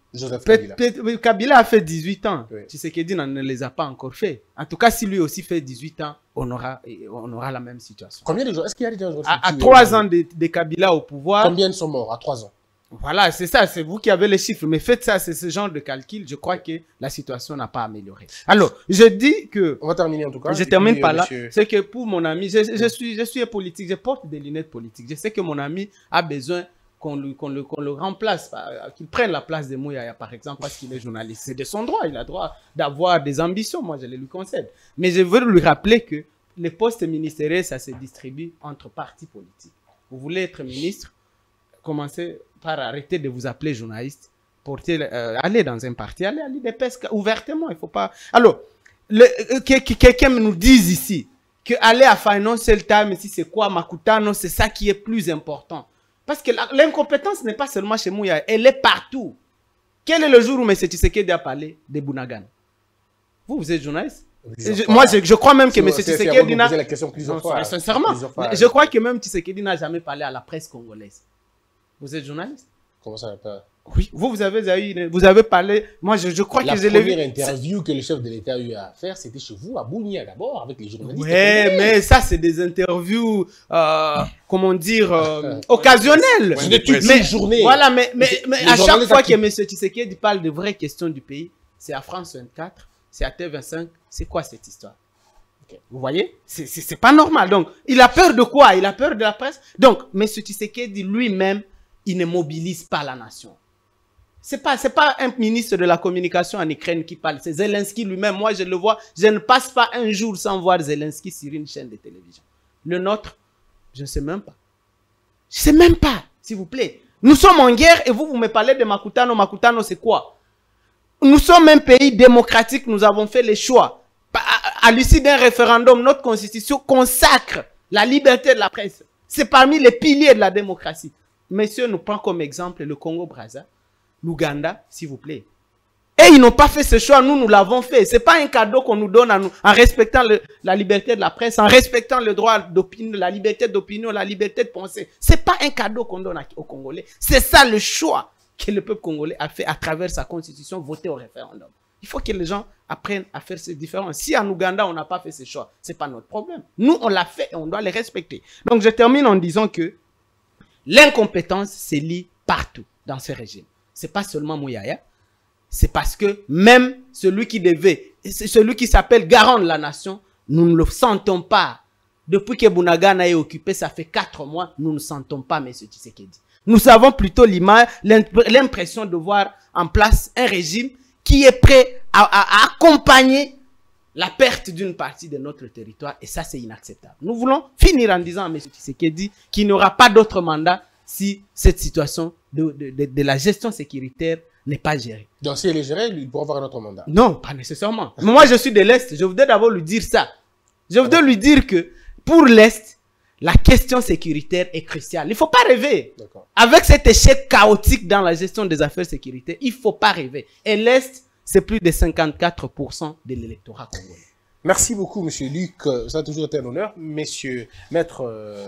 Joseph Kabila. Kabila a fait dix-huit ans. Oui. Tshisekedi ne les a pas encore fait. En tout cas, si lui aussi fait dix-huit ans, on aura, on aura la même situation. Combien de gens? Est-ce qu'il y a des gens À, à trois ans de, de Kabila au pouvoir. Combien sont morts à trois ans? Voilà, c'est ça, c'est vous qui avez les chiffres. Mais faites ça, c'est ce genre de calcul. Je crois que la situation n'a pas amélioré. Alors, je dis que... On va terminer en tout cas. Je termine puis, par euh, là. monsieur... C'est que pour mon ami, je, je, suis, je suis un politique, je porte des lunettes politiques. Je sais que mon ami a besoin qu'on le, qu'on le, qu'on le remplace, qu'il prenne la place de Mouyaya, par exemple, parce qu'il est journaliste. C'est de son droit. Il a le droit d'avoir des ambitions. Moi, je les lui concède. Mais je veux lui rappeler que les postes ministériels, ça se distribue entre partis politiques. Vous voulez être ministre, commencez par arrêter de vous appeler journaliste, porter, euh, aller dans un parti, aller à l'I D P S ouvertement, il faut pas... Alors, le, euh, que, que quelqu'un nous dise ici que aller à Financial Times, si c'est quoi Makutano, c'est ça qui est plus important. Parce que l'incompétence n'est pas seulement chez Mouya, elle est partout. Quel est le jour où M. Tshisekedi a parlé de Bounagan? Vous, vous êtes journaliste? Je, moi, je, je crois même que M. Tshisekedi n'a... la question plusieurs fois. Sincèrement, plusieurs fois, je crois que même Tshisekedi n'a jamais parlé à la presse congolaise. Vous êtes journaliste? Comment ça va pas? Oui, vous, vous avez, eu, vous avez parlé. Moi, je, je crois la que je l'ai vu. La première interview que le chef de l'État a eu à faire, c'était chez vous, à Bounia d'abord, avec les journalistes. Oui, mais ça, c'est des interviews, euh, comment dire, euh, occasionnelles. C'est de toute une journée. Voilà, mais, mais, mais à chaque fois que M. Tshisekedi parle de vraies questions du pays, c'est à France vingt-quatre, c'est à T vingt-cinq. C'est quoi cette histoire? Okay. Vous voyez? C'est pas normal. Donc, il a peur de quoi? Il a peur de la presse. Donc, M. Tshisekedi lui-même, il ne mobilise pas la nation. C'est pas, c'est pas un ministre de la communication en Ukraine qui parle. C'est Zelensky lui-même. Moi, je le vois. Je ne passe pas un jour sans voir Zelensky sur une chaîne de télévision. Le nôtre, je ne sais même pas. Je ne sais même pas, s'il vous plaît. Nous sommes en guerre et vous, vous me parlez de Makutano. Makutano, c'est quoi? Nous sommes un pays démocratique. Nous avons fait les choix. À, à l'issue d'un référendum, notre constitution consacre la liberté de la presse. C'est parmi les piliers de la démocratie. Monsieur nous prend comme exemple le Congo-Brazza, l'Ouganda, s'il vous plaît. Et ils n'ont pas fait ce choix, nous, nous l'avons fait. Ce n'est pas un cadeau qu'on nous donne à nous, en respectant le, la liberté de la presse, en respectant le droit d'opinion, la liberté d'opinion, la liberté de penser. Ce n'est pas un cadeau qu'on donne aux Congolais. C'est ça le choix que le peuple congolais a fait à travers sa constitution votée au référendum. Il faut que les gens apprennent à faire ces différences. Si en Ouganda, on n'a pas fait ce choix, ce n'est pas notre problème. Nous, on l'a fait et on doit les respecter. Donc, je termine en disant que l'incompétence se lie partout dans ce régime. Ce n'est pas seulement Mouyaya. C'est parce que même celui qui devait, celui qui s'appelle garant de la nation, nous ne le sentons pas. Depuis que Bounagan a occupé, ça fait quatre mois, nous ne sentons pas M. Tshisekedi. Nous avons plutôt l'image, l'impression de voir en place un régime qui est prêt à, à, à accompagner la perte d'une partie de notre territoire. Et ça, c'est inacceptable. Nous voulons finir en disant à M. Tshisekedi qu'il n'y aura pas d'autre mandat si cette situation de, de, de, de la gestion sécuritaire n'est pas gérée. Donc, si elle est gérée, il pourra avoir un autre mandat. Non, pas nécessairement. Mais moi, je suis de l'Est. Je voudrais d'abord lui dire ça. Je voudrais lui dire que pour l'Est, la question sécuritaire est cruciale. Il ne faut pas rêver. Avec cet échec chaotique dans la gestion des affaires sécuritaires, il ne faut pas rêver. Et l'Est, c'est plus de cinquante-quatre pour cent de l'électorat congolais. Merci beaucoup, M. Luc. Ça a toujours été un honneur. Monsieur Maître euh,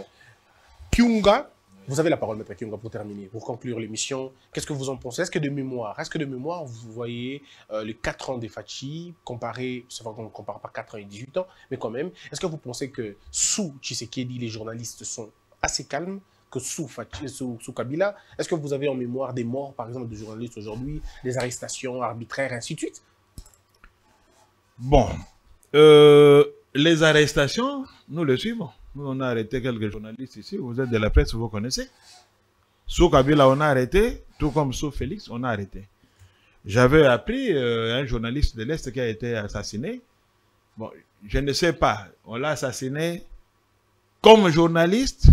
Kiunga, vous avez la parole, Maître Kiunga, pour terminer, pour conclure l'émission. Qu'est-ce que vous en pensez? Est-ce que de mémoire, est-ce que de mémoire, vous voyez euh, les quatre ans des Fachi, comparé, c'est vrai qu'on ne compare pas quatre ans et dix-huit ans, mais quand même, est-ce que vous pensez que sous Tshisekedi, les journalistes sont assez calmes que sous, Fachi, sous, sous Kabila? Est-ce que vous avez en mémoire des morts, par exemple, de journalistes aujourd'hui, des arrestations arbitraires, ainsi de suite? Bon, euh, les arrestations, nous les suivons. Nous, on a arrêté quelques journalistes ici. Vous êtes de la presse, vous connaissez. Sous Kabila, on a arrêté, tout comme sous Félix, on a arrêté. J'avais appris euh, un journaliste de l'Est qui a été assassiné. Bon, je ne sais pas, on l'a assassiné comme journaliste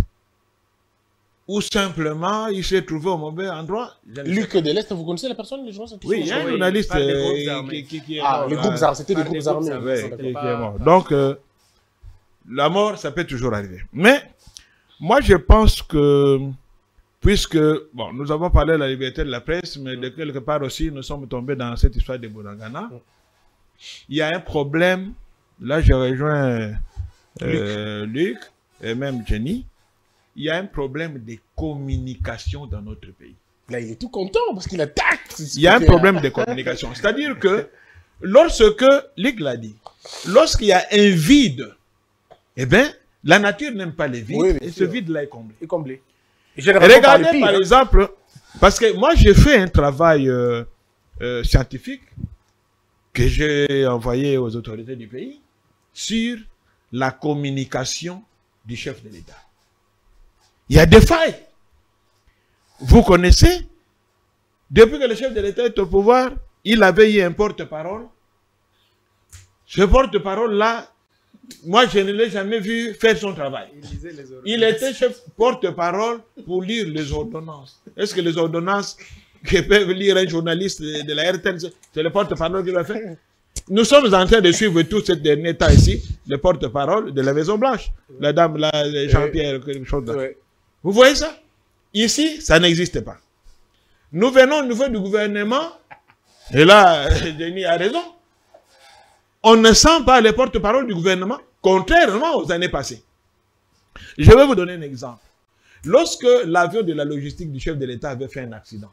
ou simplement il s'est trouvé au mauvais endroit. Luc de l'Est, vous connaissez la personne, les journalistes? Oui, il y a un journaliste euh, qui, qui, qui est ah, mort. les groupes armés, c'était des groupes armés. Ouais, qui, qui est mort. Donc, euh, la mort, ça peut toujours arriver. Mais, moi, je pense que, puisque, bon, nous avons parlé de la liberté de la presse, mais de quelque part aussi, nous sommes tombés dans cette histoire de Bounagana. Il y a un problème, là, je rejoins euh, Luc. Luc et même Jenny. Il y a un problème de communication dans notre pays. Là, il est tout content parce qu'il attaque. Il y a un problème de communication. C'est-à-dire que, lorsque, Luc l'a dit, lorsqu'il y a un vide, eh bien, la nature n'aime pas les vides, oui, et ce vide-là est comblé. Est comblé. Et regardez, par, pire, par hein. exemple, parce que moi, j'ai fait un travail euh, euh, scientifique que j'ai envoyé aux autorités du pays sur la communication du chef de l'État. Il y a des failles. Vous connaissez, depuis que le chef de l'État est au pouvoir, il avait eu un porte-parole. Ce porte-parole-là, moi, je ne l'ai jamais vu faire son travail. Il, il était chef porte-parole pour lire les ordonnances. Est-ce que les ordonnances que peut lire un journaliste de, de la R T N, c'est le porte-parole qui l'a fait? Nous sommes en train de suivre tout ce dernier temps ici, le porte-parole de la Maison Blanche. La dame, là, Jean-Pierre, quelque chose là. Oui. Vous voyez ça? Ici, ça n'existe pas. Nous venons au niveau du gouvernement, et là, Denis a raison. On ne sent pas les porte-parole du gouvernement, contrairement aux années passées. Je vais vous donner un exemple. Lorsque l'avion de la logistique du chef de l'État avait fait un accident,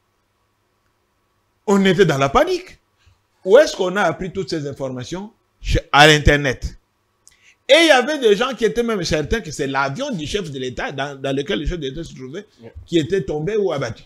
on était dans la panique. Où est-ce qu'on a appris toutes ces informations? À l'Internet. Et il y avait des gens qui étaient même certains que c'est l'avion du chef de l'État, dans, dans lequel le chef de l'État se trouvait, qui était tombé ou abattu.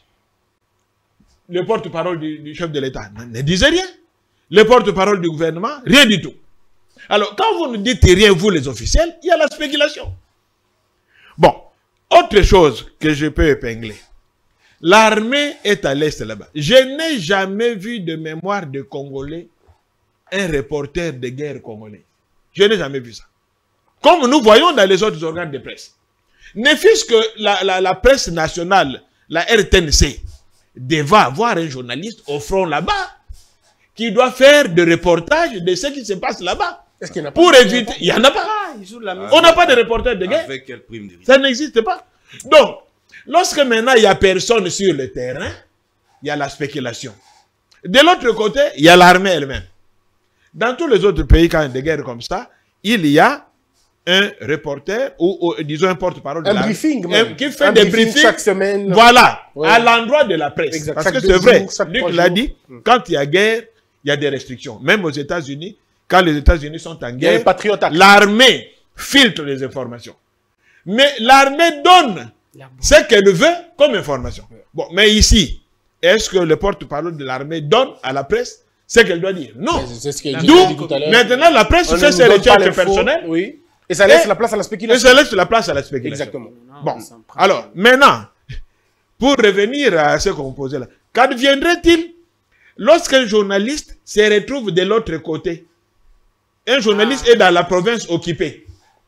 Le porte-parole du, du chef de l'État ne disait rien. Le porte-parole du gouvernement, rien du tout. Alors, quand vous ne dites rien, vous les officiels, il y a la spéculation. Bon, autre chose que je peux épingler. L'armée est à l'est là-bas. Je n'ai jamais vu de mémoire de Congolais un reporter de guerre congolais. Je n'ai jamais vu ça. Comme nous voyons dans les autres organes de presse. Ne fût-ce que la, la, la presse nationale, la R T N C, devait avoir un journaliste au front là-bas qui doit faire des reportages de ce qui se passe là-bas. Est-ce qu'il n'y en a pas? Pour éviter... Il n'y en a pas. Ah, on n'a pas de reporter de guerre. Avec quelle prime de risque? Ça n'existe pas. Donc, lorsque maintenant il n'y a personne sur le terrain, il y a la spéculation. De l'autre côté, il y a l'armée elle-même. Dans tous les autres pays, quand il y a des guerres comme ça, il y a un reporter ou, ou disons un porte-parole de un l'armée briefing même. qui fait un des briefing briefings chaque semaine. Voilà, ouais. à l'endroit de la presse. Exact. Parce chaque que c'est vrai, jours, Luc l'a dit, quand il y a guerre, il y a des restrictions. Même aux États-Unis, quand les États-Unis sont en guerre, l'armée filtre les informations. Mais l'armée donne ce qu'elle veut comme information. Bon, mais ici, est-ce que le porte-parole de l'armée donne à la presse ce qu'elle doit dire? Non. D'où, maintenant, la presse on fait ses recherches personnelles. Oui. Et ça laisse et, la place à la spéculation. Et ça laisse la place à la spéculation. Exactement. Bon, alors, maintenant, pour revenir à ce qu'on posait là, qu'adviendrait-il lorsqu'un journaliste se retrouve de l'autre côté? Un journaliste ah. est dans la province occupée.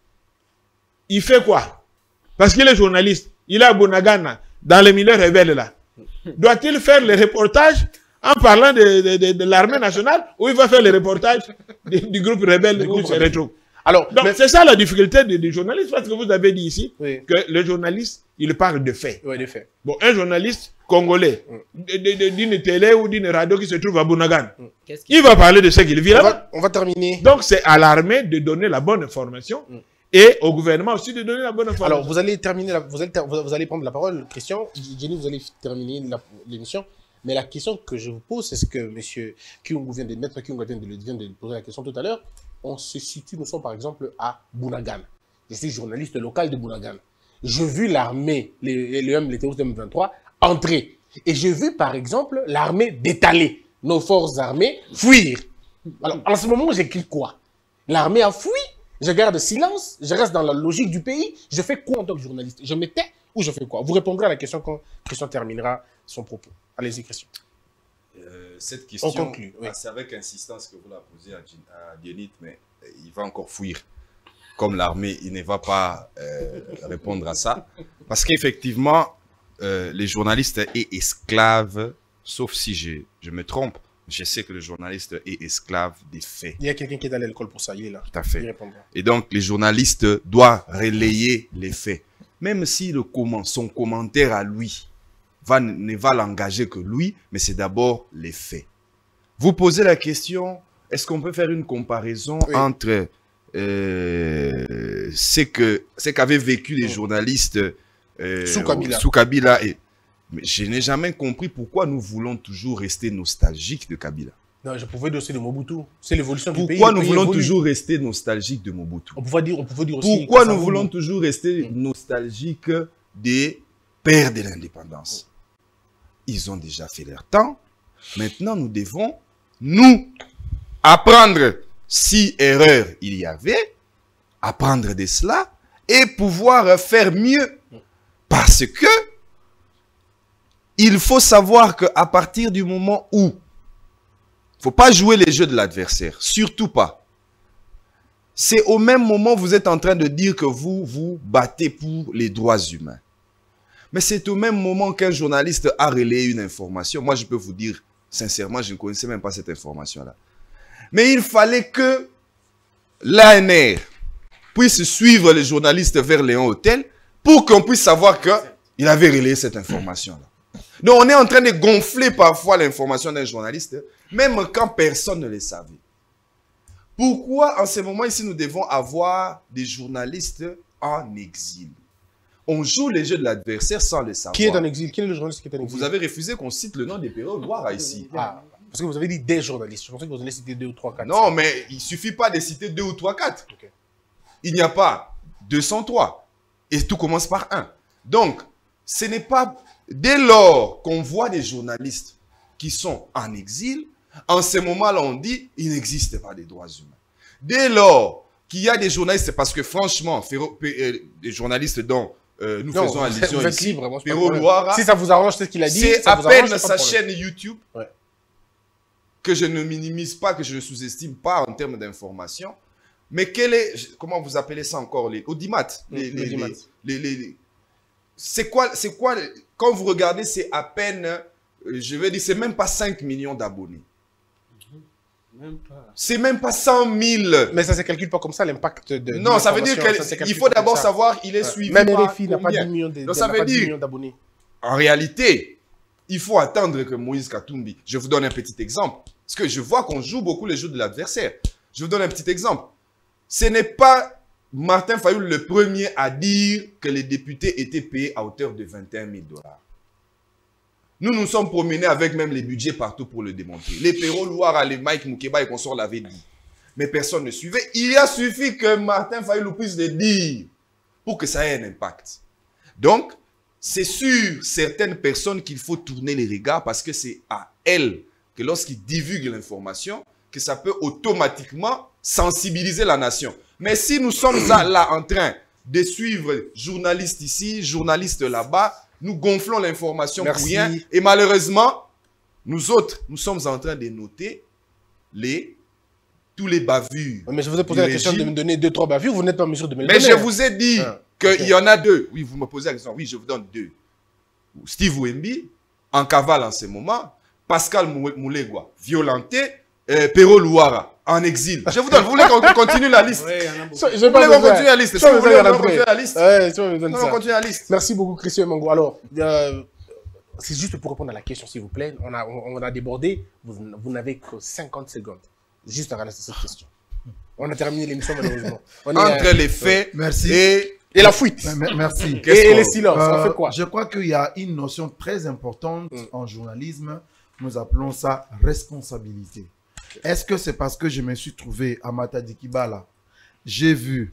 Il fait quoi? Parce qu'il est journaliste. Il est à Bunagana, dans les milieux rebelles là. Doit-il faire les reportages en parlant de, de, de, de l'armée nationale ou il va faire les reportages du, du groupe rebelle où il se retrouve? Alors, donc c'est ça la difficulté du, du journaliste, parce que vous avez dit ici oui. que le journaliste, il parle de faits. Oui, de faits. Bon, un journaliste congolais, mm. d'une télé ou d'une radio qui se trouve à Bunagana, mm. il va parler de ce qu'il vit là-bas. On va terminer. Donc, c'est à l'armée de donner la bonne information mm. et au gouvernement aussi de donner la bonne information. Alors, vous allez terminer, la, vous, allez ter vous allez prendre la parole, Christian. Jenny, vous allez terminer l'émission. Mais la question que je vous pose, c'est ce que M. Kyungu vient de mettre, Kyungu vient de, vient de poser la question tout à l'heure. On se situe, nous sommes par exemple à Bunagana. Je suis journaliste local de Bunagana. J'ai vu l'armée, les, les, les terroristes de M vingt-trois, entrer. Et j'ai vu par exemple l'armée détaler, nos forces armées fuir. Alors en ce moment, j'écris quoi? L'armée a fui, je garde silence, je reste dans la logique du pays. Je fais quoi en tant que journaliste? Je me tais ou je fais quoi? Vous répondrez à la question quand Christian terminera son propos. Allez-y, Christian. Euh, cette question, oui. C'est avec insistance que vous la posez à, à Dionite, mais euh, il va encore fuir. Comme l'armée, il ne va pas euh, répondre à ça. Parce qu'effectivement, euh, les journalistes est esclaves, sauf si je, je me trompe, je sais que le journaliste est esclave des faits. Il y a quelqu'un qui est allé à l'école pour ça, il est là. Tout à fait. Et donc, les journalistes doivent relayer les faits. Même si le comment, son commentaire à lui, Va, ne va l'engager que lui, mais c'est d'abord les faits. Vous posez la question, est-ce qu'on peut faire une comparaison oui. entre euh, ce que ce qu'avaient vécu les journalistes euh, sous Kabila, sous Kabila et... Mais je n'ai jamais compris pourquoi nous voulons toujours rester nostalgiques de Kabila. Non, je pouvais dire aussi de Mobutu. C'est l'évolution du pays. Pourquoi nous voulons toujours rester nostalgiques de Mobutu? On pouvait dire, on pouvait dire aussi... Pourquoi nous voulons toujours rester nostalgiques des pères de l'indépendance? Ils ont déjà fait leur temps. Maintenant, nous devons, nous, apprendre si erreur il y avait, apprendre de cela et pouvoir faire mieux. Parce que il faut savoir qu'à partir du moment où il ne faut pas jouer les jeux de l'adversaire, surtout pas. C'est au même moment où vous êtes en train de dire que vous vous battez pour les droits humains. Mais c'est au même moment qu'un journaliste a relayé une information. Moi, je peux vous dire, sincèrement, je ne connaissais même pas cette information-là. Mais il fallait que l'A N R puisse suivre les journalistes vers Léon Hôtel pour qu'on puisse savoir qu'il avait relayé cette information-là. Donc, on est en train de gonfler parfois l'information d'un journaliste, même quand personne ne le savait. Pourquoi, en ce moment ici, nous devons avoir des journalistes en exil? On joue les jeux de l'adversaire sans le savoir. Qui est en exil? Quel est le journaliste qui est en exil? Vous avez refusé qu'on cite le nom des Péro Loire ici. Ah, parce que vous avez dit des journalistes. Je pensais que vous allez citer deux ou trois, quatre. Non, mais il ne suffit pas de citer deux ou trois, quatre. Okay. Il n'y a pas deux cent trois. Et tout commence par un. Donc, ce n'est pas... Dès lors qu'on voit des journalistes qui sont en exil, en ce moment-là, on dit il n'existe pas de droits humains. Dès lors qu'il y a des journalistes, parce que franchement, Féro, euh, des journalistes dont euh, nous non, faisons allusion vous êtes ici, libre, moi, Péro Loire, si ça vous arrange, c'est ce qu'il a dit. C'est à peine arrange, sa chaîne YouTube ouais. que je ne minimise pas, que je ne sous-estime pas en termes d'information. Mais quel est, comment vous appelez ça encore, les audimat, les, les, les, les, les, les c'est quoi, c'est quoi, quand vous regardez, c'est à peine, je vais dire, c'est même pas cinq millions d'abonnés. C'est même pas cent mille. Mais ça ne se calcule pas comme ça, l'impact de... Non, ça veut dire qu'il faut d'abord savoir, il est ouais. suivi même par R F I n'a pas dix millions d'abonnés. Donc ça veut dire, en réalité, il faut attendre que Moïse Katumbi, je vous donne un petit exemple, parce que je vois qu'on joue beaucoup les jeux de l'adversaire. Je vous donne un petit exemple. Ce n'est pas Martin Fayoul le premier à dire que les députés étaient payés à hauteur de vingt et un mille dollars. Nous nous sommes promenés avec même les budgets partout pour le démontrer. Les Péro Loire, les Mike Moukeba et consorts l'avaient dit. Mais personne ne suivait. Il a suffi que Martin Fayoul puisse le dire pour que ça ait un impact. Donc, c'est sur certaines personnes qu'il faut tourner les regards parce que c'est à elles que lorsqu'ils divulguent l'information, que ça peut automatiquement sensibiliser la nation. Mais si nous sommes là en train de suivre journalistes ici, journalistes là-bas, nous gonflons l'information pour rien. Et malheureusement, nous autres, nous sommes en train de noter les, tous les bavures. Mais je vous ai posé la question de me donner deux, trois bavures, vous n'êtes pas en mesure de me les donner. Mais je vous ai dit ah, qu'il okay. y en a deux. Oui, vous me posez la question. Oui, je vous donne deux. Steve Wemby, en cavale en ce moment. Pascal Moulegua, violenté. Euh, Péro Loire, en exil. Je vous donne, vous voulez qu'on continue la liste? Oui, so, je vous voulez qu'on continue la liste? Si vous voulez qu'on continue la liste? Ouais, on va continuer la liste. Merci beaucoup, Christian Mango. Alors, euh, c'est juste pour répondre à la question, s'il vous plaît. On a, on, on a débordé. Vous, vous n'avez que cinquante secondes. Juste à répondre à cette question. On a terminé l'émission, malheureusement. On Entre est, les faits euh, merci. et... Et la fuite. Merci. Et, et les silences, euh, on fait quoi? Je crois qu'il y a une notion très importante mm. en journalisme. Nous appelons ça responsabilité. Est-ce que c'est parce que je me suis trouvé à Matadi Kibala, j'ai vu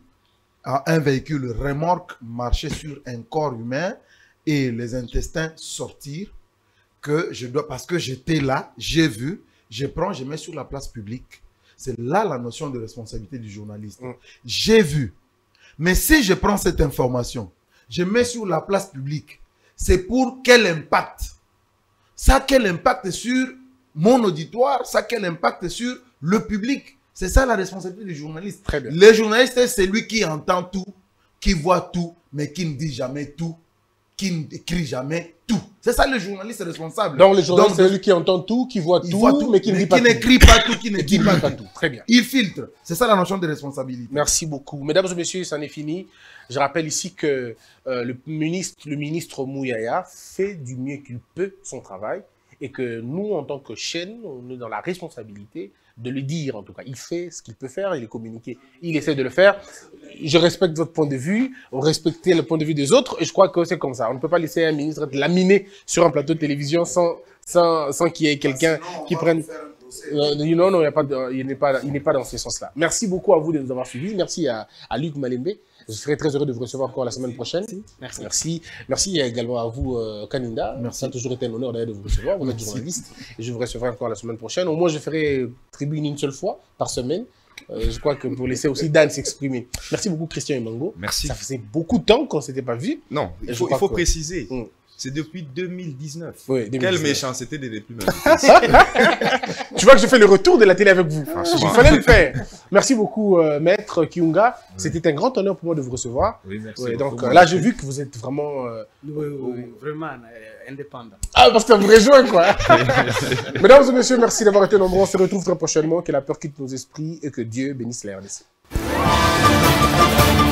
un véhicule remorque marcher sur un corps humain et les intestins sortir, que je dois, parce que j'étais là, j'ai vu, je prends, je mets sur la place publique. C'est là la notion de responsabilité du journaliste. Mm. J'ai vu. Mais si je prends cette information, je mets sur la place publique, c'est pour quel impact? Ça a quel impact sur mon auditoire, ça a quel impact sur le public? C'est ça la responsabilité du journaliste. Très bien. Le journaliste, c'est lui qui entend tout, qui voit tout, mais qui ne dit jamais tout, qui ne écrit jamais tout. C'est ça le journaliste responsable. Donc le journaliste, c'est lui qui entend tout, qui voit tout, voit tout mais qui ne dit pas tout. Qui n'écrit pas tout, qui ne dit pas, pas tout. tout. Très bien. Il filtre. C'est ça la notion de responsabilité. Merci beaucoup. Mesdames et messieurs, ça en est fini. Je rappelle ici que euh, le ministre, le ministre Mouyaya fait du mieux qu'il peut son travail. Et que nous, en tant que chaîne, on est dans la responsabilité de le dire, en tout cas. Il fait ce qu'il peut faire, il est communiqué, il essaie de le faire. je respecte votre point de vue, vous respectez le point de vue des autres, et je crois que c'est comme ça. On ne peut pas laisser un ministre être laminé sur un plateau de télévision sans, sans, sans qu'il y ait quelqu'un ah, qui prenne... Euh, non, non, il n'est pas, pas, pas dans ce sens-là. Merci beaucoup à vous de nous avoir suivis. Merci à, à Luc Malembe. Je serai très heureux de vous recevoir encore la semaine prochaine. Merci. Merci, Merci également à vous, euh, Kaninda. Merci. Ça a toujours été un honneur d'ailleurs de vous recevoir. Vous êtes journaliste et je vous recevrai encore la semaine prochaine. Au moins, je ferai tribune une seule fois par semaine. Euh, je crois que pour laisser aussi Dan s'exprimer. Merci beaucoup, Christian Emango. Merci. Ça faisait beaucoup de temps qu'on ne s'était pas vu. Non, il faut, il faut que... préciser. Hum. C'est depuis deux mille dix-neuf. Oui, deux mille dix-neuf. Quelle méchanceté de ne plus me Tu vois que je fais le retour de la télé avec vous. Il fallait le faire. Merci beaucoup, euh, Maître Kiunga. Oui. C'était un grand honneur pour moi de vous recevoir. Oui, merci. Oui, donc euh, là, j'ai vu que vous êtes vraiment... Euh, oui, oui, oui, vraiment euh, indépendant. Ah, parce que ça vous rejoint, quoi. Mesdames et messieurs, merci d'avoir été nombreux. On se retrouve très prochainement. Que la peur quitte nos esprits et que Dieu bénisse la R D C.